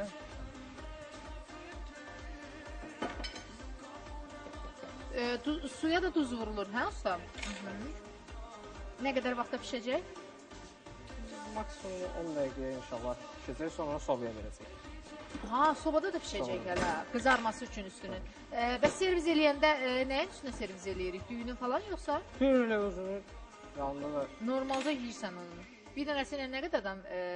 E, du- suya da duz vurulur, hə ustam? Hı -hı. Nə qədər vaxtda pişəcək? Maksimum on dəqiqəyə inşallah pişəcək, sonra sobaya verəcək. Ha, sobada da pişəcək hələ, qızarması üçün üstünün. E, bəs servis eləyəndə e, nəyin üstünə servis eləyirik? Düyünün falan yoxsa? Böyle özünü yanında və Normalda yeyirsən onu. Bir dənəsi ilə nə qədər adam e,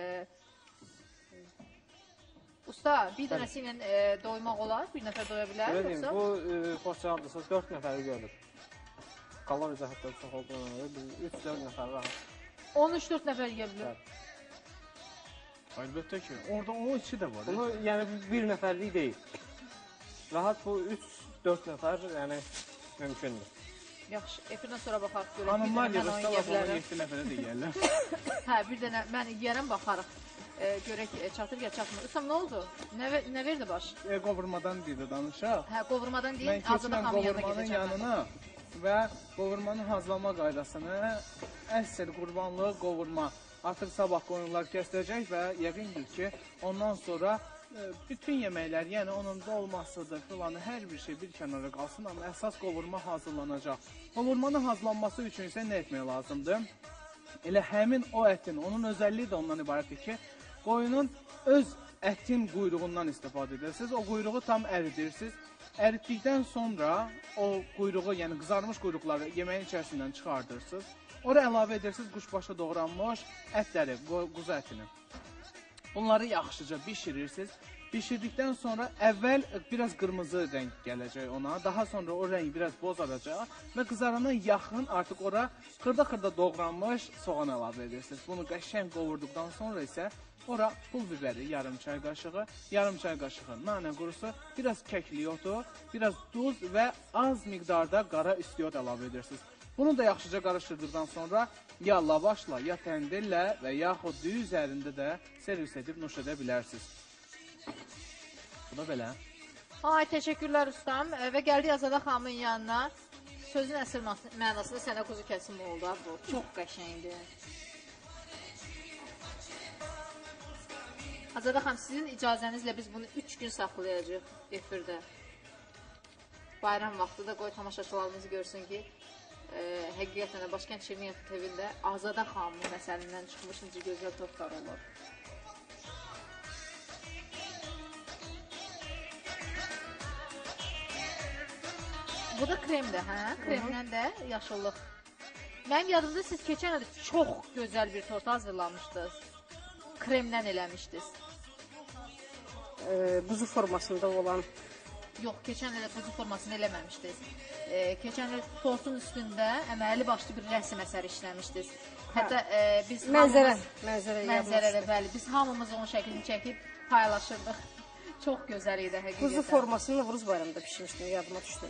usta, bir dənəsi ilə e, doymaq olar? Bir nəfər doya bilər belə deyim, yoxsa? bu e, porsiyalıdırsa dörd nəfəri görür. Kalori cəhətdən çox olduğuna görə biz üç dörd nəfər rahat. on üç dörd nəfər yeyə bilər. əlbəttə ki, orada o içi də var. Bunu yəni bir nəfərlik deyil. Rahat bu üç dörd nəfər yəni mümkündür. Yaxşı, efirdən sonra baxaq görək. Xanımlar Bir dənə mən onu yığışsa yeyə bax onu bilərəm. yeddi nəfərə də yeyərlər. Hə, bir dənə mən yeyərəm baxarıq. E, görək e, çatır ya çatmır. Ustam nə oldu? Nə, ver- nə verdi baş? E, qovurmadan bir də danışaq. Hə, qovurmadan Mən deyil, azada keçirəm hamı yanına qovurmanın gedəcəm. mən. yanına və qovurmanın hazırlama qaydasını əsl qurbanlı qovurma artıq sabah qoyunlar kəsiləcək və yəqindir ki, ondan sonra e, bütün yeməklər, yəni onun dolmasıdır, filanı hər bir şey bir kənara qalsın, amma əsas qovurma hazırlanacaq. Qovurmanın hazırlanması üçün isə nə etmək lazımdır? Elə həmin o ətin, onun özəlliyi də ondan ibarətdir ki, qoyunun öz ətin quyruğundan istifadə edirsiniz. O quyruğu tam əridirsiniz. Əritdikdən sonra o quyruğu, yəni qızarmış quyruqları yeməyin içərisindən çıxardırsınız. Ora əlavə edirsiniz quşbaşı doğranmış ətləri, qo- quzu ətini. Bunları yaxşıca bişirirsiniz. Bişirdikdən sonra əvvəl biraz qırmızı rəng gələcək ona, daha sonra o rəng biraz bozaracaq və qızarana yaxın artıq ora xırda-xırda doğranmış soğan əlavə edirsiniz. Bunu qəşəng qovurduqdan sonra isə ora pul biberi yarım çay qaşığı, yarım çay qaşığı nanə qurusu, biraz kəklik otu, biraz duz və az miqdarda qara istiot əlavə edirsiniz. Bunu da yaxşıca qarışdırdıqdan sonra ya lavaşla, ya təndirlə və yaxud düyü üzərində də servis edib nuş edə bilərsiniz. Bu da belə. Ay, təşəkkürlər ustam. E, və gəldik Azada xanımın yanına. Sözün əsl mas- mənasında sənə quzu kəsimi oldu ha bu. Çox qəşəngdir. Azada xanım, sizin icazənizlə biz bunu üç gün saxlayacağıq efirdə. Bayram vaxtı da qoy tamaşaçılarımız görsün ki, e, həqiqətən də Başkənd Şirniyyat T V-də Azada xanımın məsəlindən çıxmış necə gözəl tortlar olur. Bu da kremdir, hə? Kremdən də yaşıllıq. Mənim yadımda siz keçən il çox gözəl bir tort hazırlamışdınız. Kremdən eləmişdiniz. E, buzu formasında olan. Yox, keçən il buzu formasını eləməmişdiniz. E, keçən il tortun üstündə əməli başlı bir rəsm əsəri işləmişdiniz. Hətta e, biz Mənzərə, hamımız, mənzərə mənzərədə, bəli, biz hamımız onun şəklini çəkib paylaşırdıq. Çox gözəl idi həqiqətən. Buzu formasını Novruz bayramında bişirmişdim, yadıma düşdü.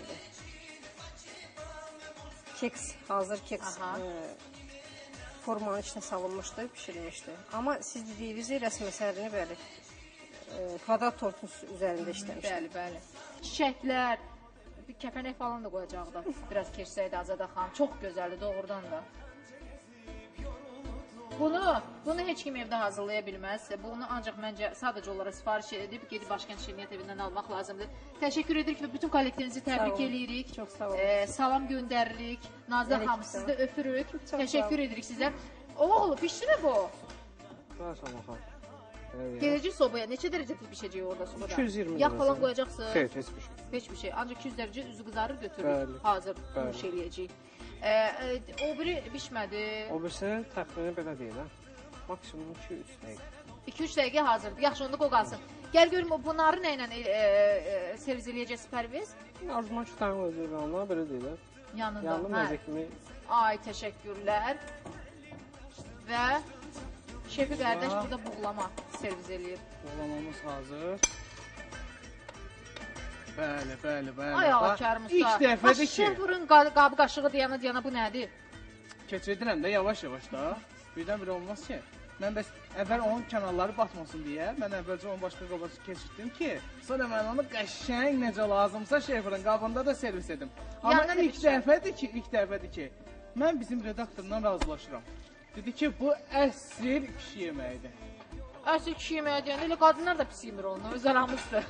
Keks, hazır keks e, formanın içine salınmıştı, pişirilmişti. Amma siz dediyiniz rəsm əsərini bəli, e, kvadrat tortun üzərində işləmişdi. Bəli, bəli. Çiçəklər, bir kəpənək falan da qoyacaqdı. Biraz keçsəydi Azada xanım. Çox gözəldir, doğrudan da. Bunu, bunu heç kim evdə hazırlaya bilməz. Bunu ancaq məncə sadəcə olaraq sifariş edib, gedib Başkənd Şirniyyat evindən almaq lazımdır. Təşəkkür edirik və bütün kollektivinizi təbrik edirik. Çox sağ olun. E, salam göndəririk. Nazlı xanım, sizi də öpürük. Təşəkkür edirik sizə. Oğlu, pişdi mi bu? Qarsan baxaq. Gedəcək sobaya. Neçə dərəcədə pişəcək orada sobada? iki yüz iyirmi Yağ dərəcə. falan qoyacaqsın? Xeyr, heç bir şey. Heç bir şey. Ancaq iki yüz dərəcə üzü qızarır götürürük. Bəli. Hazır Bəli. bu şey eləyəcəyik. E, e, o biri bişmədi. O birisi təxmini belə deyil, hə? Maksimum iki üç dəqiqə. iki üç dəqiqə hazırdır. Yaxşı, onda o qalsın. Gəl görüm, bunları nə ilə e, e, servis eləyəcəksiniz Pərviz? Arzuman iki dənə özür onlar belə deyil, hə? Yanında. Yanında hə. məzə kimi. Ay, təşəkkürlər. Və şefi qardaş burada buğlama servis eləyir. Buğlamamız hazır. Bəli, bəli, bəli. Ay, ağa Bax, Kərim İlk usta. dəfədir ki, Şefin qabı qaşığı deyana deyana bu nədir? keçirdirəm də yavaş-yavaş da. Birdən-bir olmaz ki. Mən bəs əvvəl onun kənarları batmasın deyə, mən əvvəlcə onu başqa qaba keçirtdim ki, sonra mən onu qəşəng necə lazımsa şefrin qabında da servis edim. Amma Yəni ilk dəfədir ki, ilk dəfədir ki, mən bizim redaktorla razılaşıram. Dedi ki, bu əsl kişi yeməyidir. Əsl kişi yeməyə deyəndə elə qadınlar da pis yemir onu, öz aramızdır.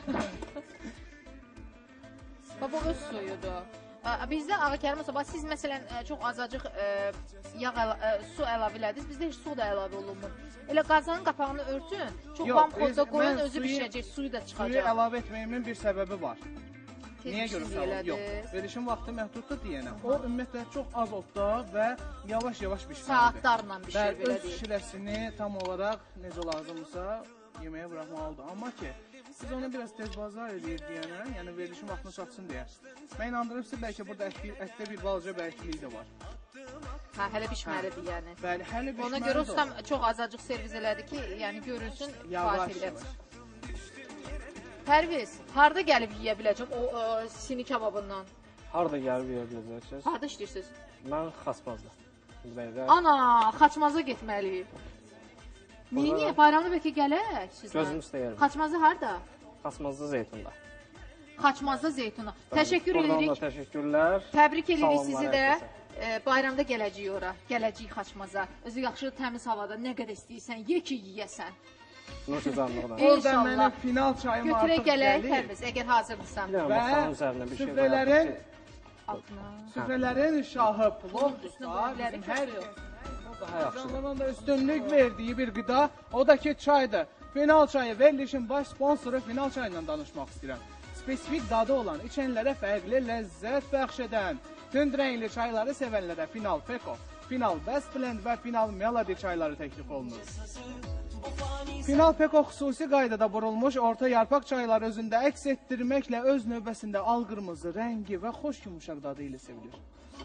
Baba öz suyudur. Ə, Bizdə Ağa Kərim Usta, siz məsələn ə, çox azacıq ə, yağ əla, ə, su əlavə elədiniz. Bizdə heç su da əlavə olunmur. Elə qazanın qapağını örtün. Çox Yox, bamxozda biz- qoyun mən özü suyu- bişəcək, suyu da Suyu çıxacaq. əlavə etməyimin bir səbəbi var. Tez Niyə görə pişirik salon? elədiniz. Yox, verişin vaxtı məhduddur deyənəm. O ümumiyyətlə çox az odda və yavaş-yavaş bişməlidir. Saatlarla bişir, Bəli, belə öz deyək. şirəsini tam olaraq necə lazımsa yeməyə buraxmalıdır. Amma ki, siz onu biraz tez bazar edir deyənə, yəni verilişin vaxtına çatsın deyə. Mən inandırım sizə bəlkə burada ətli, ətdə bir balaca bərkiliyi də var. Hə, hələ bişməlidir yəni. Bəli, hələ Ona bişməlidir. görə ustam çox azacıq servis elədi ki, yəni görünsün, Yavaş, xahiş edir. yavaş. Pərviz, harda gəlib yeyə biləcəm o ə, sini kababından? Harda gəlib yeyə biləcəksiniz? Harda işləyirsiniz? Mən Xaspazda. Belə. Ana, Xaçmaza getməliyik. Niyə, niyə? Bayramda bəlkə gələk sizlə? Gözüm üstə yerim. Xaçmazda harda? Xaspazda Zeytunda. Xaçmazda Zeytuna. Təşəkkür Buradan edirik. da təşəkkürlər. Təbrik edirik Salamlar sizi də. herkese. E, bayramda gələcəyik ora. Gələcəyik Xaçmaza. Özü yaxşı təmiz havada nə qədər istəyirsən, ye ki yeyəsən. Nuş canlıqdan. Ey, Orada İnşallah. mənim final çayım Götürək artıq gələk gəlir. Pərviz, əgər hazırdırsan. Bir dənə Və masanın üzərində bir şey süfrələrin qoyarıq ki, Altına. süfrələrin şahı Bunun plov üstünə da qoyubilərik, bizim hər yox. daha yaxşıdır. Zamanın da üstünlük verdiyi bir qida, o da ki çaydır. Final çayı verilişin baş sponsoru Final çayı ilə danışmaq istəyirəm. Spesifik dadı olan, içənlərə fərqli ləzzət bəxş edən, tünd rəngli çayları sevənlərə Final Peko, Final Best Blend və Final Melody çayları təklif olunur. Final Peko xüsusi qaydada burulmuş orta yarpaq çayları özündə əks etdirməklə öz növbəsində al-qırmızı rəngi və xoş yumuşaq dadı ilə sevilir.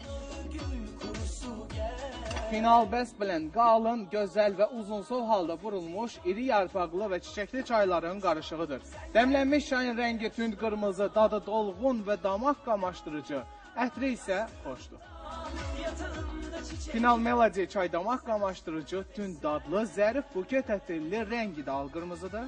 Final Best Blend qalın, gözəl və uzunsov halda burulmuş iri yarpaqlı və çiçəkli çayların qarışığıdır. Dəmlənmiş çayın rəngi tünd qırmızı, dadı dolğun və damaq qamaşdırıcı, ətri isə xoşdur. Final Melody çay damaq qamaşdırıcı, tünd dadlı, zərif buket ətirli rəngi də al-qırmızıdır.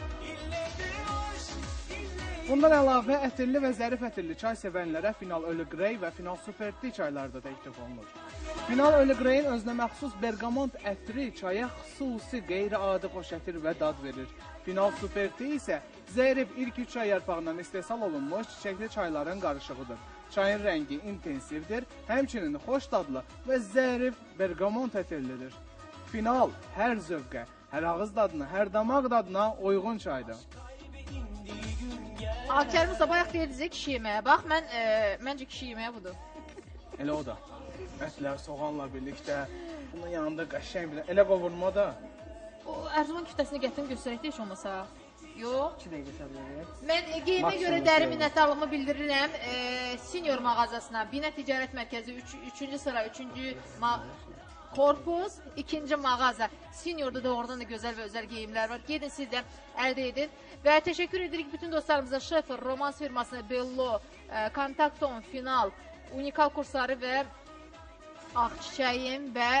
Bundan əlavə ətirli və zərif ətirli çay sevənlərə Final Ölü Grey və Final Super Tea çayları da təklif olunur. Final Ölü Grey'in özünə məxsus bergamont ətri çaya xüsusi qeyri-adi xoş ətir və dad verir. Final Super Tea isə zərif ilk üç çay yarpağından istehsal olunmuş çiçəkli çayların qarışığıdır. Çayın rəngi intensivdir, həmçinin xoş dadlı və zərif bergamon tətirlidir. Final hər zövqə, hər ağız dadına, hər damaq dadına uyğun çaydır. Akərim usta bayaq deyirdiniz kişi yeməyə. Bax mən e, məncə kişi yeməyə budur. Elə o da. Ətlər soğanla birlikdə, bunun yanında qəşəng bir elə qovurma da. O Ərzuman küftəsini gətirim göstərək də heç olmasa. Yox. iki dəqiqə səbir. Mən e, geyimə Maksimum görə iki dərin dəqiqə. minnətdarlığımı bildirirəm. E, Senior mağazasına, Bina Ticarət Mərkəzi üç, üçüncü sıra, üçüncü ma korpus, ikinci mağaza. Seniorda doğrudan da gözəl və özəl geyimlər var. Gedin siz də əldə edin. Və təşəkkür edirik bütün dostlarımıza. Şefer, Romans firmasına, Bello, e, Kontakton, Final, Unikal kursları və Ağ Çiçəyim və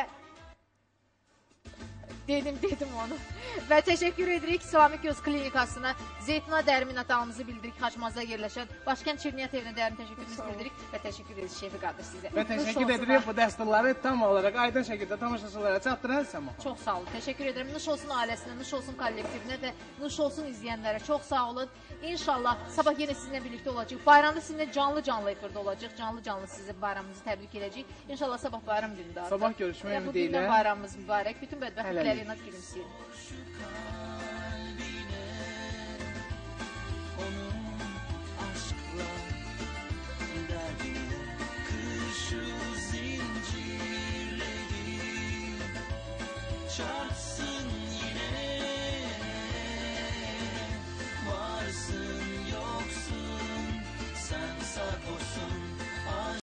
dedim dedim onu. Və təşəkkür edirik İslami Göz Klinikasına, Zeytuna dəri minnətdarlığımızı bildirik Xaçmazda yerləşən Başkənd Çirniyyat evinə dərin təşəkkürümüzü bildirik və təşəkkür edirik Şefi qardaş sizə. Və təşəkkür edirik bu dəsturları tam olaraq aydın şəkildə tamaşaçılara çatdıran Səma. Çox sağ olun. Təşəkkür edirəm. Nuş olsun ailəsinə, nuş olsun kollektivinə və nuş olsun izləyənlərə. Çox sağ olun. İnşallah sabah yenə sizinlə birlikdə olacağıq. Bayramda sizinlə canlı-canlı efirdə olacaq. Canlı-canlı sizin bayramınızı təbrik edəcəyik. İnşallah sabah bayram günüdür artıq. Sabah görüşmək Və bu ümidi ilə. gündən bayramımız mübarək. Bütün bədbəxtlikləri Hələlik. inat gülümsəyin. Aşkla derdine kışı zincirleri çarpsın yine. Varsın yoksun sen sarhoşsun